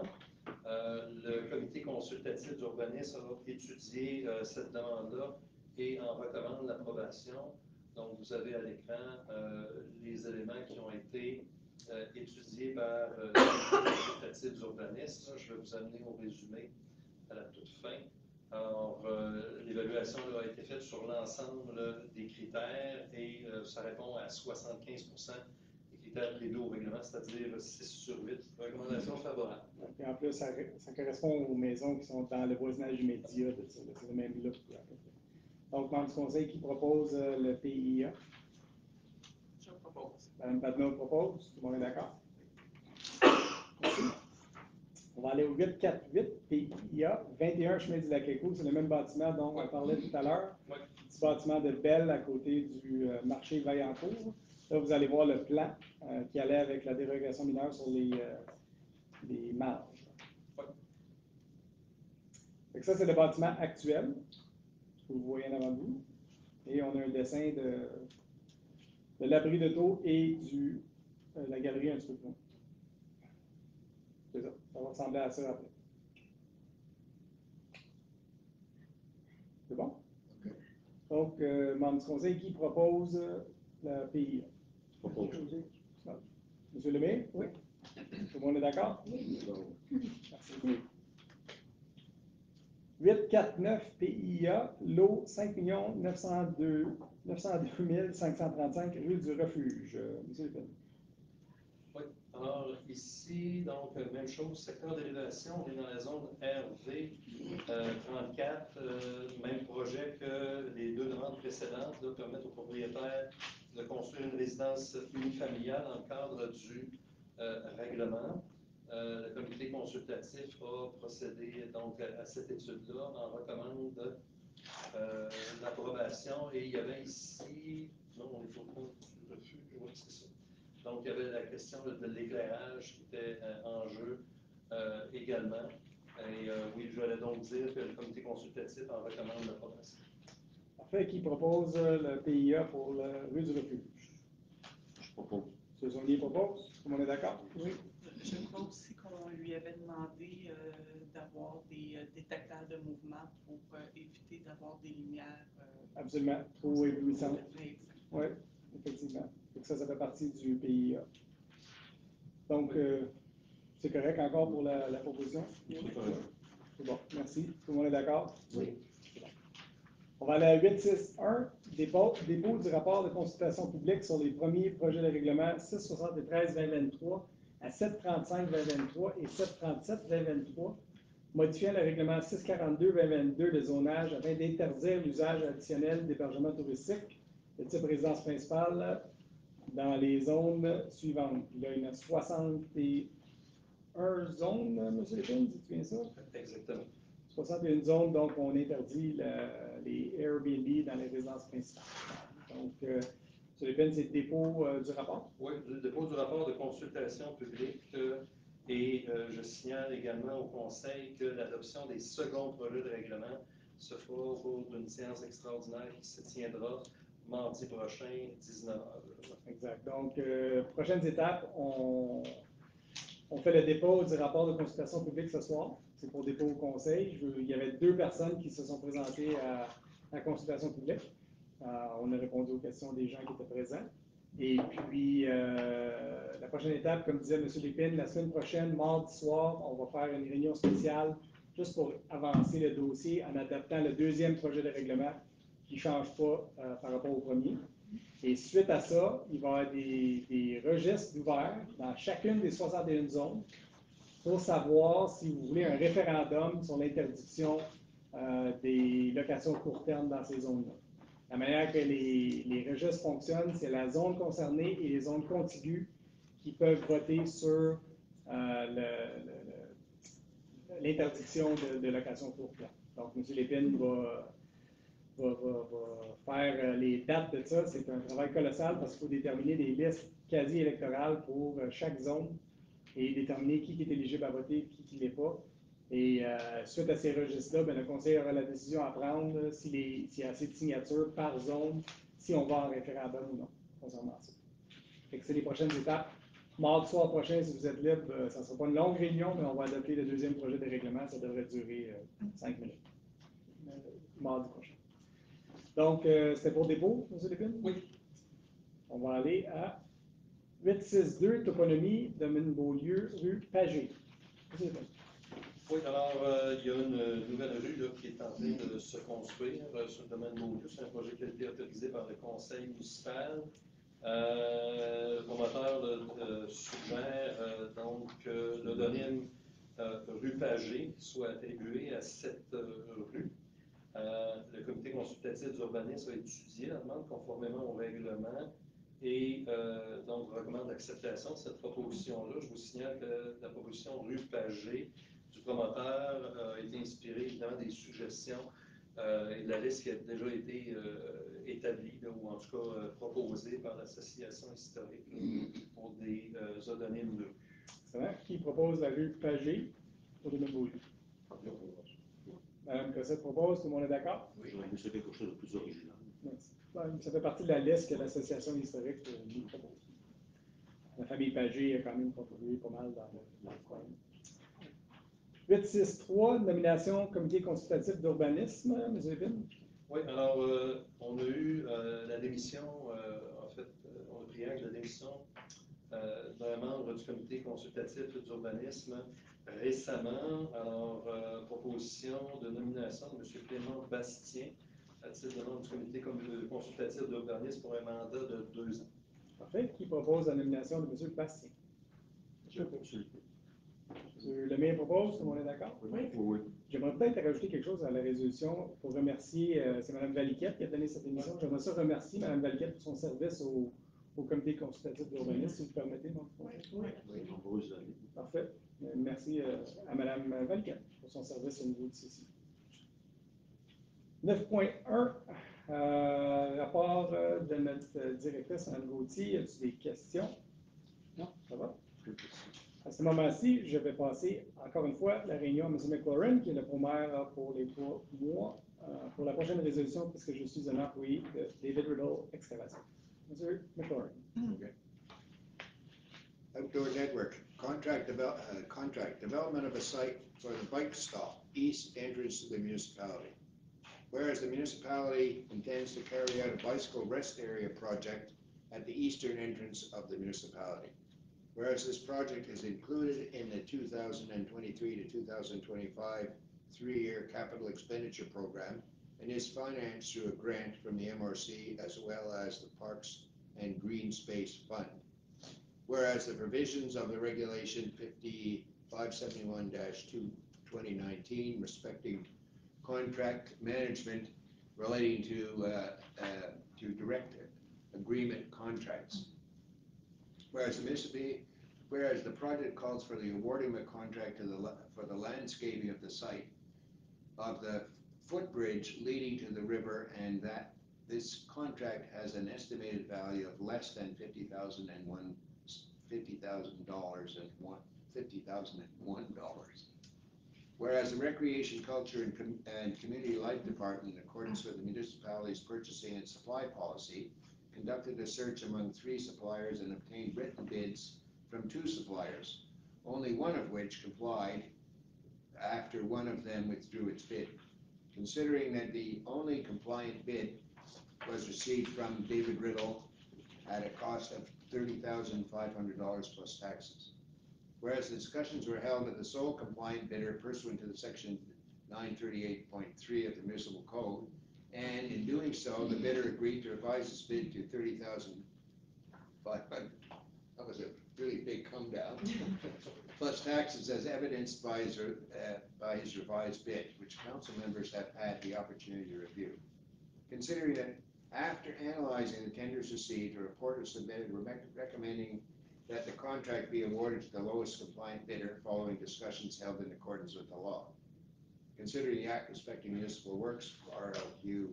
Le comité consultatif d'urbanisme a étudié cette demande-là et en recommande l'approbation. Donc, vous avez à l'écran les éléments qui ont été étudiés par le comité consultatif d'urbanisme. Je vais vous amener au résumé à la toute fin. Alors, l'évaluation a été faite sur l'ensemble des critères et ça répond à 75% des critères prévus au règlement, c'est-à-dire 6 sur 8. Recommandation favorable. Et en plus, ça correspond aux maisons qui sont dans le voisinage immédiat de ça. C'est le même look. Donc, membre du conseil qui propose le PIA. Je propose. Mme Padneau propose. Tout le monde est d'accord? Merci. On va aller au 848, PIA, 21 chemin du Lac-Éco. C'est le même bâtiment dont on parlait tout à l'heure. Oui. Petit bâtiment de Belle à côté du marché Vaillancourt. Là, vous allez voir le plan qui allait avec la dérogation mineure sur les marges. Oui. Donc ça, c'est le bâtiment actuel que vous voyez en avant de vous. Et on a un dessin de l'abri d'auto et de la galerie un petit peu plus loin. C'est ça. Ça va ressembler à ça après. C'est bon? OK. Donc, membre du conseil qui propose la PIA? Propose. Monsieur Lemay? Oui. Tout le monde est d'accord? Merci beaucoup. 849 PIA, lot 5 902 535 rue du Refuge. Monsieur Lepine. Oui. Alors, ici, donc, même chose, secteur d'élévation, on est dans la zone RV 34, même projet que les deux demandes précédentes, là, permettent aux propriétaires de construire une résidence unifamiliale dans le cadre du règlement. Le comité consultatif a procédé donc à cette étude-là, en recommande l'approbation, et il y avait ici, non, on est au point du refuge, oui, c'est ça. Donc, il y avait la question de l'éclairage qui était en jeu également. Et oui, je voulais donc dire que le comité consultatif en recommande l'approbation. Parfait. Qui propose le PIA pour la rue du Refuge? Je propose. M. Saunier propose. Tout le monde est d'accord? Oui. Je crois aussi qu'on lui avait demandé d'avoir des détecteurs de mouvement pour éviter d'avoir des lumières. Absolument. Trop éblouissantes. Exact. Oui, effectivement. Donc ça fait partie du PIA. Donc, c'est correct encore pour la proposition? C'est correct. C'est bon, merci. Tout le monde est d'accord? Oui. On va aller à 861, dépôt du rapport de consultation publique sur les premiers projets de règlement 673-2023 à 735-2023 et 737-2023, modifiant le règlement 642-2022 de zonage afin d'interdire l'usage additionnel d'hébergement touristique de type résidence principale dans les zones suivantes. Là, il y en a 61 zones, M. Lepine, si tu viens ça? Exactement. 61 zones, donc on interdit les Airbnb dans les résidences principales. Donc, M. Lepine, c'est le dépôt du rapport? Oui, le dépôt du rapport de consultation publique et je signale également au Conseil que l'adoption des seconds projets de règlement se fera au cours d'une séance extraordinaire qui se tiendra mardi prochain, 19h. Exact. Donc, prochaines étapes, on fait le dépôt du rapport de consultation publique ce soir. C'est pour dépôt au Conseil. Il y avait 2 personnes qui se sont présentées à la consultation publique. On a répondu aux questions des gens qui étaient présents. Et puis, la prochaine étape, comme disait M. Lépine, la semaine prochaine, mardi soir, on va faire une réunion spéciale juste pour avancer le dossier en adoptant le deuxième projet de règlement qui ne change pas par rapport au premier. Et suite à ça, il va y avoir des registres ouverts dans chacune des 61 zones pour savoir si vous voulez un référendum sur l'interdiction des locations court terme dans ces zones-là. La manière que les registres fonctionnent, c'est la zone concernée et les zones contiguës qui peuvent voter sur l'interdiction de location court terme. Donc, M. Lépine va faire les dates de ça. C'est un travail colossal parce qu'il faut déterminer des listes quasi-électorales pour chaque zone et déterminer qui est éligible à voter et qui ne l'est pas. Et suite à ces registres-là, le Conseil aura la décision à prendre s'il y a assez de signatures par zone, si on va en référendum ou non, concernant ça. C'est les prochaines étapes Mardi soir prochain, si vous êtes libre, ça ne sera pas une longue réunion, mais on va adopter le deuxième projet de règlement. Ça devrait durer 5 minutes. Mardi prochain. Donc, c'était pour dépôt, M. Lépine? Oui. On va aller à 862, toponymie, domaine Beaulieu, rue Pagé. M. Lépine. Oui, alors, il y a une nouvelle rue là, qui est en train de se construire sur le domaine Beaulieu. C'est un projet qui a été autorisé par le conseil municipal. Le promoteur suggère donc que l'odonyme rue Pagé soit attribué à cette rue. Le comité consultatif d'urbanisme a étudié la demande conformément au règlement et donc recommande l'acceptation de cette proposition-là. Je vous signale que la proposition rue Pagé du promoteur a été inspirée évidemment des suggestions et de la liste qui a déjà été établie, là, ou en tout cas proposée par l'association historique là, pour des odonymes de rue. Excellent. Qui propose la rue Pagé au domaine Beaulieu? Madame Cossette propose, tout le monde est d'accord? Oui, mais c'est quelque chose de plus original. Merci. Ça fait partie de la liste que l'association historique nous propose. La famille Pagé a quand même contribué pas mal dans le problème. 863, nomination comité consultatif d'urbanisme, M. Lépine. Oui, alors, on a eu la démission, en fait, on a pris acte de la démission d'un membre du comité consultatif d'urbanisme récemment. Alors, proposition de nomination de M. Clément Bastien à titre de membre du comité consultatif d'urbanisme pour un mandat de 2 ans. Parfait. Qui propose la nomination de M. Bastien? M. Lemire propose, tout le monde est d'accord? Oui. J'aimerais peut-être rajouter quelque chose à la résolution pour remercier, c'est Mme Valiquette qui a donné cette émission. J'aimerais ça remercier Mme Valiquette pour son service au comité consultatif d'urbanisme, si vous permettez. Oui, nombreuses années. Parfait. Merci à Mme Valiquette pour son service au niveau de ceci. 9.1, rapport de notre directrice, Mme Gauthier. As-tu des questions? Non? Ça va? À ce moment-ci, je vais passer encore une fois la réunion à M. McLaurin, qui est le pro-maire pour les 3 mois, pour la prochaine résolution, puisque je suis un employé de David Riddle Excavation. M. McLaurin. Okay. Outdoor Network, contract development of a site for the bike stop, east entrance to the municipality. Whereas the municipality intends to carry out a bicycle rest area project at the eastern entrance of the municipality. Whereas this project is included in the 2023 to 2025 3-year capital expenditure program and is financed through a grant from the MRC as well as the Parks and Green Space Fund. Whereas the provisions of the regulation 5571-2/2019 respecting contract management relating to direct agreement contracts. Whereas the project calls for the awarding of a contract for the landscaping of the site of the footbridge leading to the river, and that this contract has an estimated value of less than $50,001. Whereas the Recreation, Culture, and Community Life Department, in accordance with the municipality's purchasing and supply policy, conducted a search among 3 suppliers and obtained written bids from 2 suppliers, only one of which complied after one of them withdrew its bid. Considering that the only compliant bid was received from David Riddle at a cost of $30,500 plus taxes. Whereas the discussions were held with the sole compliant bidder pursuant to the section 938.3 of the Municipal Code, and in doing so, the bidder agreed to revise his bid to $30,500. That was a really big come down. Plus taxes, as evidenced by his revised bid, which council members have had the opportunity to review. Considering that after analyzing the tenders received, a report was submitted recommending that the contract be awarded to the lowest compliant bidder following discussions held in accordance with the law. Considering the act respecting municipal works, RLQ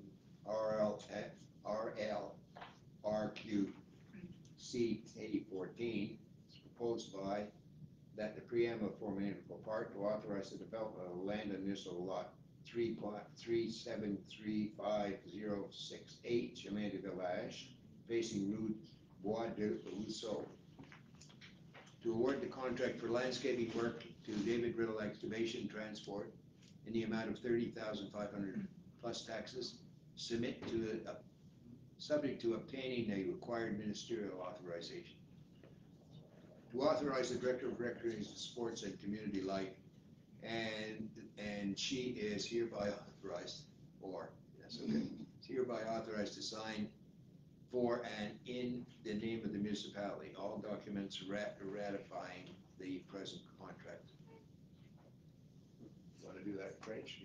C8014, proposed by that the preamble of Fort Municipal Park to authorize the development of land on municipal lot 3.3735068, Chemin de Village, facing Rue Bois de Rousseau. to award the contract for landscaping work to David Riddle Excavation Transport in the amount of $30,500 plus taxes, subject to obtaining a required ministerial authorization. To authorize the Director of Recreation, Sports and Community Life, and she is hereby authorized, it's hereby authorized to sign for and in the name of the municipality, all documents ratifying the present contract. You want to do that, French?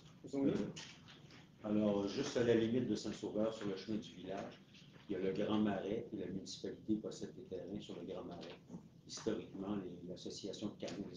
Alors, juste à la limite de Saint-Sauveur, sur le chemin du village, il y a le Grand Marais, et la municipalité possède des terrains sur le Grand Marais. Historiquement, les associations de canots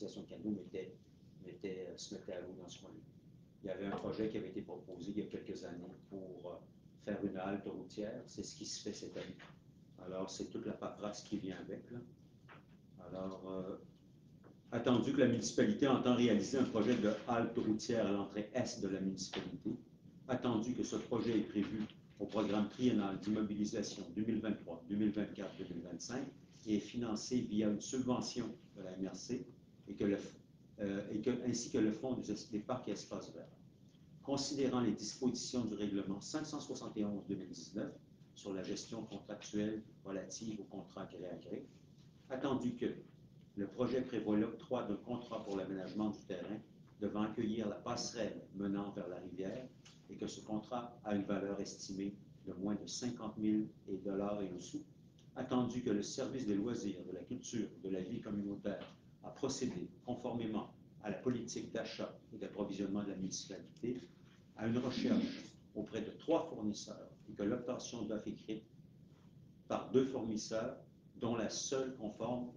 se mettaient à l'eau dans ce coin-là. Il y avait un projet qui avait été proposé il y a quelques années pour faire une halte routière. C'est ce qui se fait cette année. Alors, c'est toute la paperasse qui vient avec, là. Alors, attendu que la municipalité entend réaliser un projet de halte routière à l'entrée est de la municipalité, attendu que ce projet est prévu au programme triennal d'immobilisation 2023, 2024, 2025 et est financé via une subvention de la MRC ainsi que le fonds des parcs et espaces verts. Considérant les dispositions du règlement 571-2019 sur la gestion contractuelle relative au contrat gré à gré, attendu que le projet prévoit l'octroi d'un contrat pour l'aménagement du terrain devant accueillir la passerelle menant vers la rivière et que ce contrat a une valeur estimée de moins de 50 000 $ et au-dessous, attendu que le service des loisirs, de la culture et de la vie communautaire a procédé conformément à la politique d'achat et d'approvisionnement de la municipalité à une recherche auprès de 3 fournisseurs et que l'obtention d'offres écrites par 2 fournisseurs dont une seule conforme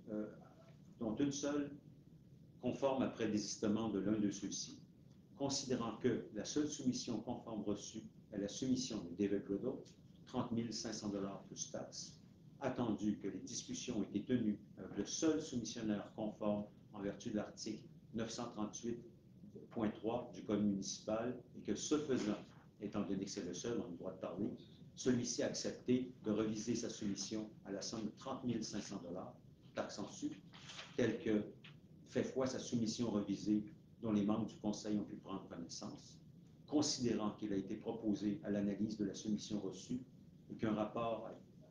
après désistement de l'un de ceux-ci, considérant que la seule soumission conforme reçue est la soumission de David Riddle, 30 500 $ plus taxes, attendu que les discussions ont été tenues avec le seul soumissionnaire conforme en vertu de l'article 938.3 du Code municipal et que ce faisant, étant donné que c'est le seul, on a le droit de parler, celui-ci a accepté de reviser sa soumission à la somme de 30 500 $, taxes en dessus, tel que fait foi sa soumission revisée dont les membres du Conseil ont pu prendre connaissance, considérant qu'il a été proposé à l'analyse de la soumission reçue et qu'un rapport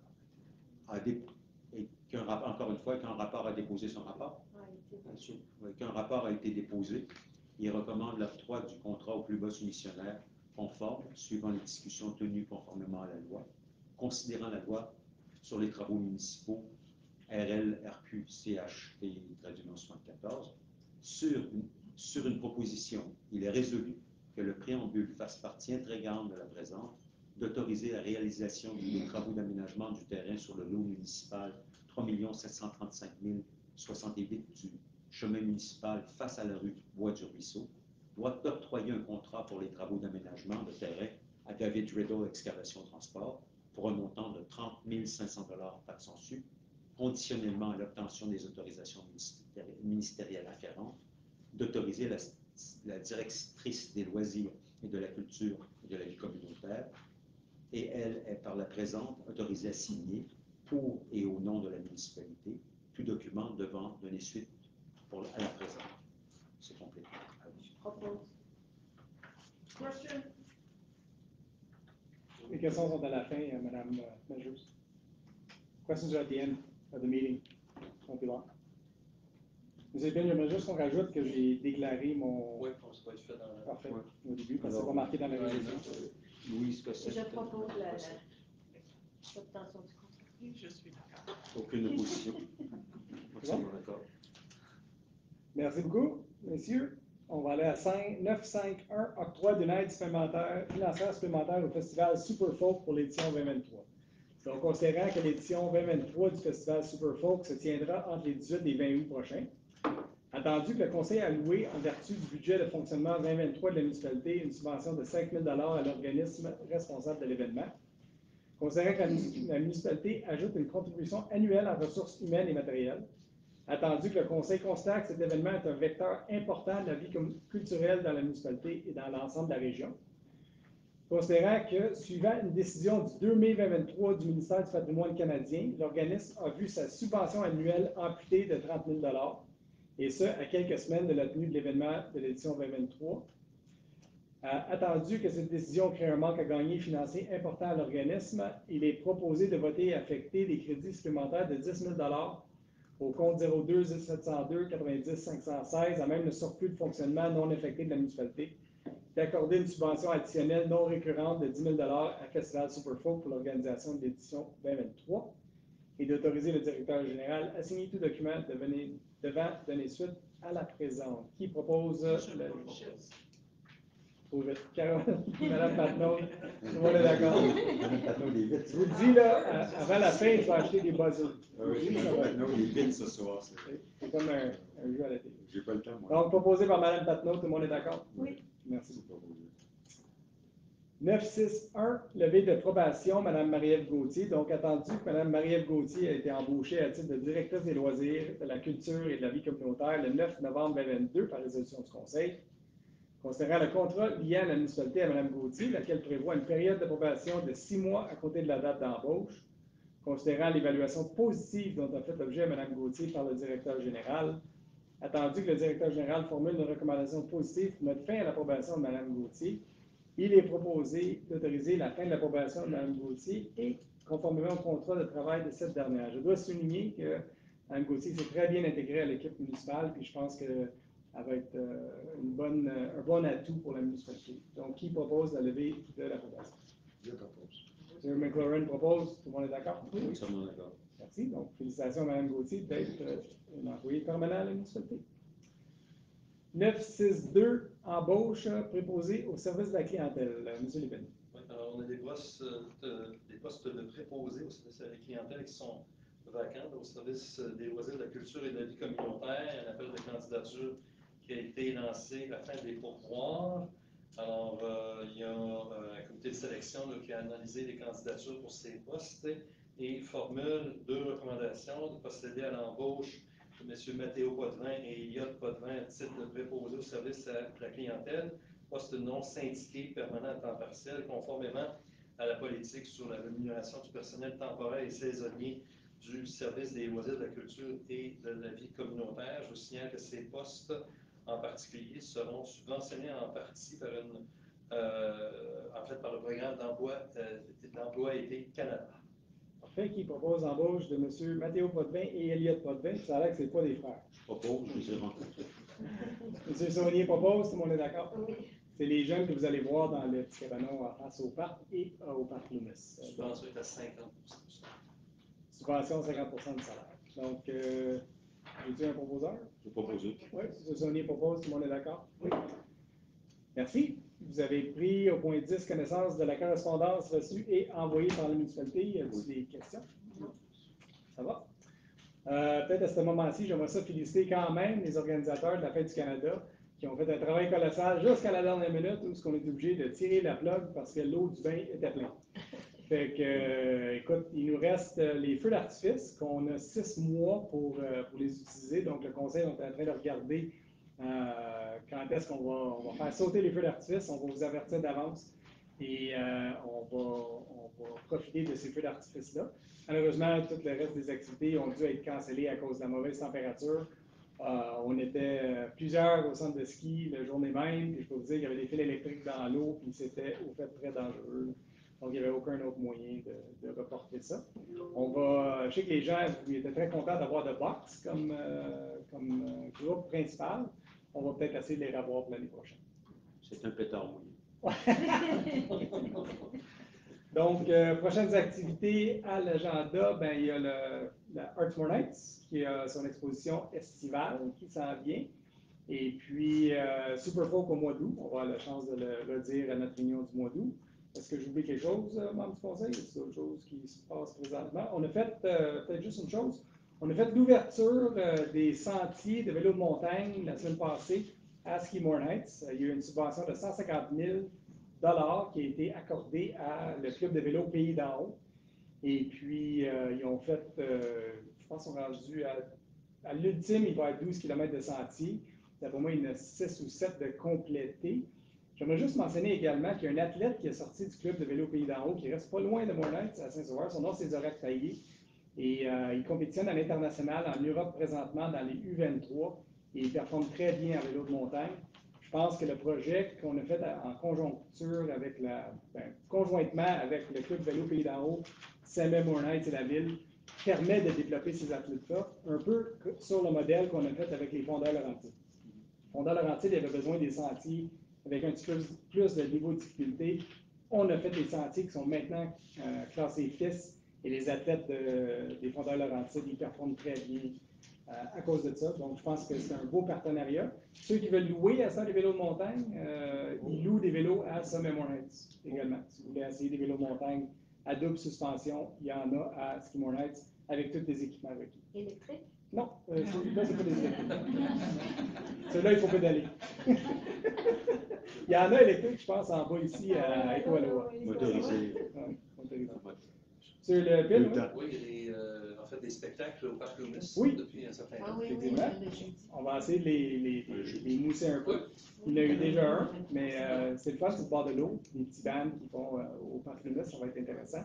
encore une fois, qu'un rapport a déposé son rapport, qu'un rapport a été déposé, il recommande l'octroi du contrat au plus bas soumissionnaire conforme, suivant les discussions tenues conformément à la loi, considérant la loi sur les travaux municipaux RL-RQ-CHT, traduit en 74, sur une proposition, il est résolu que le préambule fasse partie intégrante de la présente, d'autoriser la réalisation des travaux d'aménagement du terrain sur le lot municipal 3 735 068 du chemin municipal face à la rue Bois du Ruisseau, doit octroyer un contrat pour les travaux d'aménagement de terrain à David Riddle Excavation Transport pour un montant de 30 500 $ taxes en dessus, conditionnellement à l'obtention des autorisations ministérielles afférentes, d'autoriser la directrice des loisirs et de la culture et de la vie communautaire, et elle est par la présente autorisée à signer pour et au nom de la municipalité tout document devant donner suite à la présente. C'est complété. Je propose. Question? Les questions sont à la fin, Mme Majors. Questions are at the end of the meeting. Donc, bon. Monsieur Payne, j'aimerais juste qu'on rajoute que j'ai déclaré mon... Oui, on se va être fait dans la... Parfait, au début, parce que c'est pas marqué dans la résolution. Louise Cossette. Je propose l'obtention du contrat. Oui, je suis d'accord. Aucune opposition. Absolument d'accord. Merci beaucoup, messieurs. On va aller à 951, octroi d'une aide financière supplémentaire au festival Superfolk pour l'édition 2023. Donc, considérant que l'édition 2023 du festival Superfolk se tiendra entre les 18 et 20 août prochains, attendu que le Conseil a alloué, en vertu du budget de fonctionnement 2023 de la municipalité, une subvention de 5 000 $ à l'organisme responsable de l'événement, considérant que la municipalité ajoute une contribution annuelle en ressources humaines et matérielles, attendu que le Conseil considère que cet événement est un vecteur important de la vie culturelle dans la municipalité et dans l'ensemble de la région, Considérant que, suivant une décision du 2 mai 2023 du ministère du Patrimoine canadien, l'organisme a vu sa subvention annuelle amputée de 30 000 et ce, à quelques semaines de la tenue de l'événement de l'édition 2023. Attendu que cette décision crée un manque à gagner financier important à l'organisme, il est proposé de voter et affecter des crédits supplémentaires de 10 000 au compte 02 702 90 516, à même le surplus de fonctionnement non affecté de la municipalité, d'accorder une subvention additionnelle non récurrente de 10 000 à Festival Superfolk pour l'organisation de l'édition 2023 et d'autoriser le directeur général à signer tout document devant donner suite à la présente. Qui propose Trop vite. Carole, Mme Patnaud, tout le monde est d'accord? Mme Patnaud, il est vite. Je vous le dis, là, avant la fin, je vais acheter des buzzers. Oui, Mme Patnaud, il est vite ce soir. C'est comme un jeu à la télé. J'ai pas le temps, moi. Donc, proposé par Mme Patnaud, tout le monde est d'accord? Oui. Merci. 961, levée de probation, Mme Marie-Ève Gauthier. Donc, attendu que Mme Marie-Ève Gauthier a été embauchée à titre de directrice des loisirs, de la culture et de la vie communautaire le 9 novembre 2022 par résolution du Conseil. Considérant le contrat liant la municipalité à Mme Gauthier, laquelle prévoit une période de probation de 6 mois à compter de la date d'embauche, considérant l'évaluation positive dont a fait l'objet Mme Gauthier par le directeur général, attendu que le directeur général formule une recommandation positive pour mettre fin à l'approbation de Mme Gauthier, il est proposé d'autoriser la fin de l'approbation de Mme Gauthier et conformément au contrat de travail de cette dernière. Je dois souligner que Mme Gauthier s'est très bien intégrée à l'équipe municipale, puis je pense qu'elle va être un bon atout pour la municipalité. Donc, qui propose la levée de l'approbation? Je propose. M. McLaurin propose. Tout le monde est d'accord? Oui, entièrement d'accord. Merci. Donc, félicitations à Mme Gauthier d'être un employé permanent à la municipalité. 962, embauche préposé au service de la clientèle. M. Lépine. Oui, alors on a des postes de préposés au service de la clientèle qui sont vacants au service des loisirs, de la culture et de la vie communautaire. Un appel de candidature qui a été lancé afin de les pourvoir. Alors, il y a un comité de sélection là, qui a analysé les candidatures pour ces postes et formule 2 recommandations de procéder à l'embauche de M. Mathéo Potvin et Elliott Potvin à titre de préposé au service à la clientèle, poste non syndiqué permanent à temps partiel, conformément à la politique sur la rémunération du personnel temporaire et saisonnier du service des loisirs, de la culture et de la vie communautaire. Je vous signale que ces postes en particulier seront subventionnés en partie par par le programme d'emploi été Canada. Parfait. Qui propose l'embauche de M. Mathéo Potvin et Elliott Potvin? Ça a l'air que ce n'est pas des frères. Je propose, je les ai rencontrés. M. Saunier propose, tout le monde est d'accord? Oui. C'est les jeunes que vous allez voir dans le petit cabanon en face au parc et au parc Loomis. La subvention est à 50%. Subvention 50% du salaire. Donc, j'ai-tu un proposeur? Je propose. Oui, M. Saunier propose, tout le monde est d'accord? Oui. Merci. Vous avez pris au point 10 connaissance de la correspondance reçue et envoyée par la municipalité. Y a-t-il des questions? Ça va? Peut-être à ce moment-ci, j'aimerais ça féliciter quand même les organisateurs de la Fête du Canada qui ont fait un travail colossal jusqu'à la dernière minute où on est obligé de tirer la plug parce que l'eau du bain était pleine. Fait que, écoute, il nous reste les feux d'artifice qu'on a 6 mois pour les utiliser. Donc, le conseil est en train de regarder quand est-ce qu'on va faire sauter les feux d'artifice. On va vous avertir d'avance et on va profiter de ces feux d'artifice-là. Malheureusement, tout le reste des activités ont dû être cancellées à cause de la mauvaise température. On était plusieurs au centre de ski la journée même. Puis je peux vous dire qu'il y avait des fils électriques dans l'eau, puis c'était au fait très dangereux. Donc, il n'y avait aucun autre moyen de reporter ça. Je sais que les gens étaient très contents d'avoir de box comme groupe principal. On va peut-être essayer de les revoir pour l'année prochaine. C'est un pétard mouillé. Donc, prochaines activités à l'agenda, il y a la Artsmore Nights qui a son exposition estivale qui s'en vient. Et puis, Superfolk au mois d'août. On va avoir la chance de le redire à notre réunion du mois d'août. Est-ce que j'oublie quelque chose, membre du conseil? Est-ce qu'il y a d'autres choses qui se passent présentement? On a fait, peut-être juste une chose, on a fait l'ouverture des sentiers de vélo de montagne la semaine passée à Skimore Heights. Il y a eu une subvention de 150 000 $ qui a été accordée à le club de vélo Pays d'en haut. Et puis, ils ont fait, je pense qu'ils sont rendus à l'ultime, il va y avoir 12 km de sentiers. D'après moi, il y en a 6 ou 7 de complétés. J'aimerais juste mentionner également qu'il y a un athlète qui est sorti du club de vélo Pays d'en haut, qui reste pas loin de Mornite, à Saint-Sauveur. Son nom, c'est Zorak Taillé. Et il compétitionne à l'international en Europe présentement dans les U23. Et il performe très bien en vélo de montagne. Je pense que le projet qu'on a fait en conjoncture avec conjointement avec le club vélo Pays d'en haut, Samet Mornite et la ville, permet de développer ces athlètes-là, un peu sur le modèle qu'on a fait avec les Fondeurs Laurentides. Les Fondeurs Laurentides avaient besoin des sentiers avec un petit peu plus de niveau de difficulté. On a fait des sentiers qui sont maintenant classés FIS et les athlètes des Fondeurs Laurentides, ils performent très bien à cause de ça. Donc, je pense que c'est un beau partenariat. Ceux qui veulent louer à ça des vélos de montagne, ils louent des vélos à Summit Mornite également. Si vous voulez essayer des vélos de montagne à double suspension, il y en a à Ski Mornite avec tous les équipements requis. Électrique? Non, celui-là, c'est pas des électriques. Celui-là, il faut pédaler. Il y en a électrique, je pense, en bas ici à Éco-Aloha. Motorisé. Ouais, motorisé. Sur le pile, oui. Oui, il y a en fait des spectacles au Parc Loomis Oui. depuis un certain temps. Ah oui, oui, Effectivement. le jeudi. On va essayer de les mousser un peu. Il y en a eu déjà un, mais c'est le fun sur le bord de l'eau. Des petits bands qui vont au Parc Loomis, ça va être intéressant.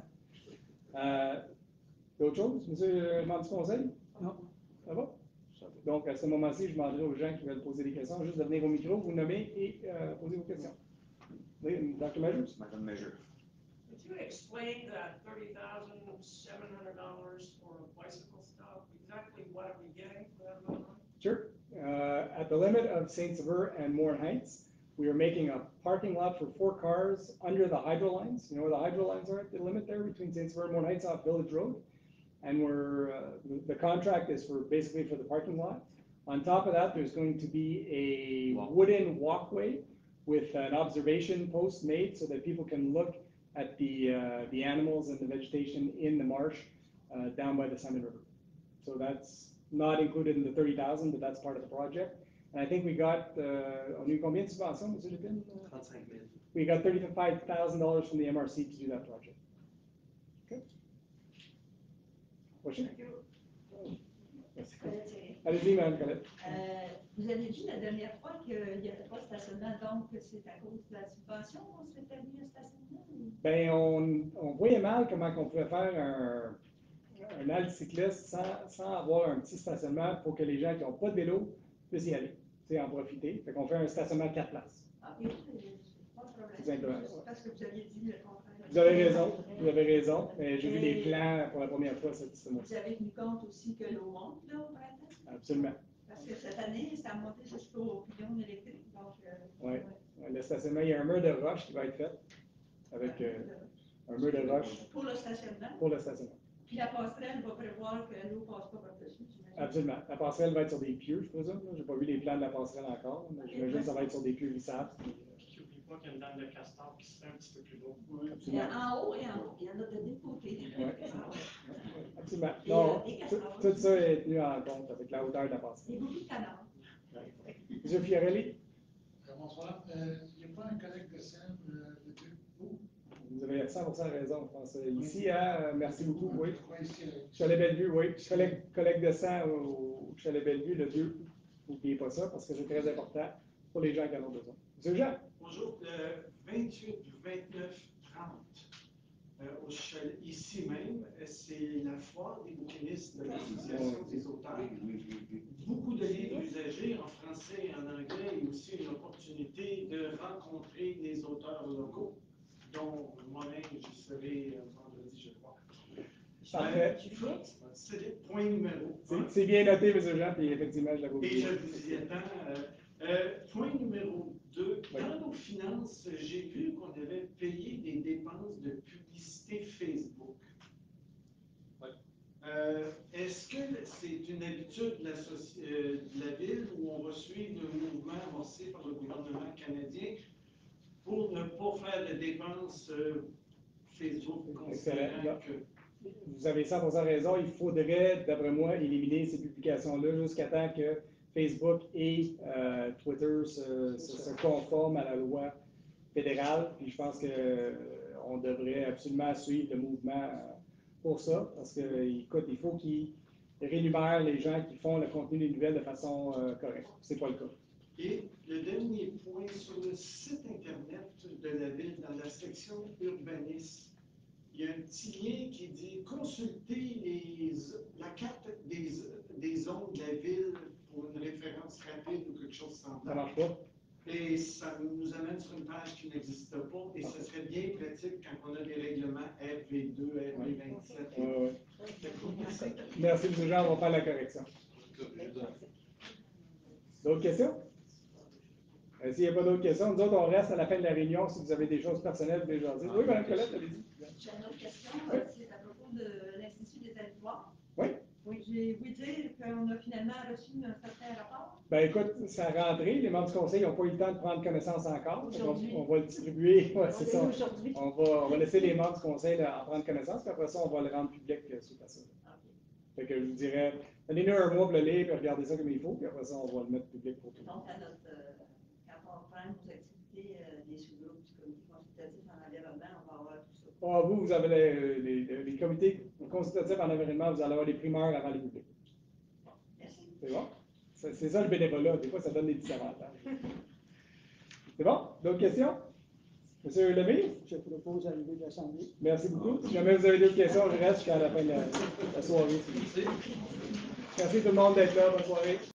D'autres choses, monsieur le membre du conseil? Non. Ça va? Donc, à ce moment-ci, je demanderai aux gens qui veulent poser des questions juste de venir au micro, vous nommer et poser vos questions. Oui, Dr. Majors? Madame Major. Could you explain that $30,700 for bicycle stop? Exactly what are we getting for that amount of money? Sure. At the limit of St. Sever and Moore Heights, we are making a parking lot for 4 cars under the hydro lines. You know where the hydro lines are at the limit there between St. Sever and Moore Heights off Village Road? And the contract is basically for the parking lot. On top of that, there's going to be a wooden walkway with an observation post made so that people can look at the animals and the vegetation in the marsh down by the Salmon River. So that's not included in the 30,000, but that's part of the project. And I think we got, on a eu combien de subventions, M. Lépine? 35 000. We got $35,000 from the MRC to do that project. Okay. Question? Merci. Allez-y, Mme Colette. Vous avez dit la dernière fois qu'il n'y avait pas de stationnement, donc c'est à cause de la subvention qu'on s'est établi un stationnement? Ben, on voyait mal comment on pouvait faire un halte cycliste sans avoir un petit stationnement pour que les gens qui n'ont pas de vélo puissent y aller, en profiter. Fait qu'on fait un stationnement 4 places. OK, pas de problème. C'est parce que vous aviez dit le contraire. Vous avez raison, mais j'ai vu les plans pour la première fois cette mois. Vous avez tenu compte aussi que l'eau monte là, au printemps? Absolument. Parce que cette année, ça a monté jusqu'au pylône électrique. Oui. Le stationnement, il y a un mur de roche qui va être fait avec un mur de roche. Pour le stationnement? Pour le stationnement. Puis la passerelle va prévoir que l'eau ne passe pas par-dessus, j'imagine. Absolument. La passerelle va être sur des pieux, je présume. Je n'ai pas vu les plans de la passerelle encore, mais j'imagine que ça va être sur des pieux lissables. N'oublie pas qu'il y a une dame de castor qui se fait un petit peu plus lourd. Oui, Il y a absolument. en haut et en bas, il y en a de deux côtés. Absolument. Et, Non, des castors. tout ça est tenu en compte avec la hauteur de la passerelle. Des boucliers canards. Monsieur Fiorelli, Bonsoir. Il n'y a pas un collègue de Sèvres de Duc-Beau? vous avez 100% raison, je pense. Ici, merci beaucoup, oui. Pourquoi ici? Chalet Bellevue, oui. Collègue de sang au Chalet Bellevue, le 2. N'oubliez pas ça parce que c'est très important pour les gens qui en ont besoin. Monsieur Jean? Bonjour, le 28, 29, 30, au chalet, ici même, c'est la foire des bouquinistes de l'Association des auteurs. Beaucoup de livres usagés en français et en anglais et aussi une opportunité de rencontrer les auteurs locaux, dont moi-même j'y serai vendredi, je crois. Parfait. C'est le point numéro 1. C'est bien noté, M. Jean, puis effectivement, je l'avais Et oublié. je vous y attends. Point numéro 2. Dans nos finances, j'ai vu qu'on avait payé des dépenses de publicité Facebook. Est-ce que c'est une habitude de la ville où on va suivre le mouvement amorcé par le gouvernement canadien pour ne pas faire de dépenses Facebook considérant que... Vous avez 100% raison. Il faudrait, d'après moi, éliminer ces publications-là jusqu'à temps que Facebook et Twitter se conforment à la loi fédérale. Puis je pense qu'on devrait absolument suivre le mouvement pour ça, parce que, écoute, il faut qu'ils rémunèrent les gens qui font le contenu des nouvelles de façon correcte. C'est pas le cas. Et le dernier point, sur le site Internet de la ville, dans la section urbanisme, il y a un petit lien qui dit consulter la carte des zones de la ville pour une référence rapide ou quelque chose Ça semblable. marche pas? Et ça nous amène sur une page qui n'existe pas, et ça serait bien pratique quand on a des règlements RV2, RV27. Ouais. Merci, M. Jean, on va faire la correction. D'autres questions? S'il n'y a pas d'autres questions, nous autres, on reste à la fin de la réunion si vous avez des choses personnelles, vous voulez jaser. Oui, Mme Colette, allez-y. J'ai une autre question, Oui. c'est à propos de l'Institut des territoires. Oui. J'ai ouï dire qu'on a finalement reçu un certain rapport. Ben écoute, ça a rentré, les membres du conseil n'ont pas eu le temps de prendre connaissance encore. Aujourd'hui. On va le distribuer, ouais, c'est ça. Aujourd'hui. On va laisser les membres du conseil là, en prendre connaissance, puis après ça, on va le rendre public suite à ça. Fait que je vous dirais, donnez-nous un mois pour le lire, puis regardez ça comme il faut, puis après ça, on va le mettre public pour tout le monde. Donc, quand on reprend nos activités des sous-groupes du comité consultatif en environnement, on va avoir tout ça. Ah, vous avez les comités consultatifs en environnement, vous allez avoir les primeurs avant les publics. Merci. C'est bon? C'est ça le bénévolat, des fois ça donne des petits avantages. C'est bon? D'autres questions? Monsieur Lemire? Je propose à l'arrivée de l'Assemblée. Merci beaucoup. Si jamais vous avez d'autres questions, je reste jusqu'à la fin de la soirée. Merci tout le monde d'être là. Bonne soirée.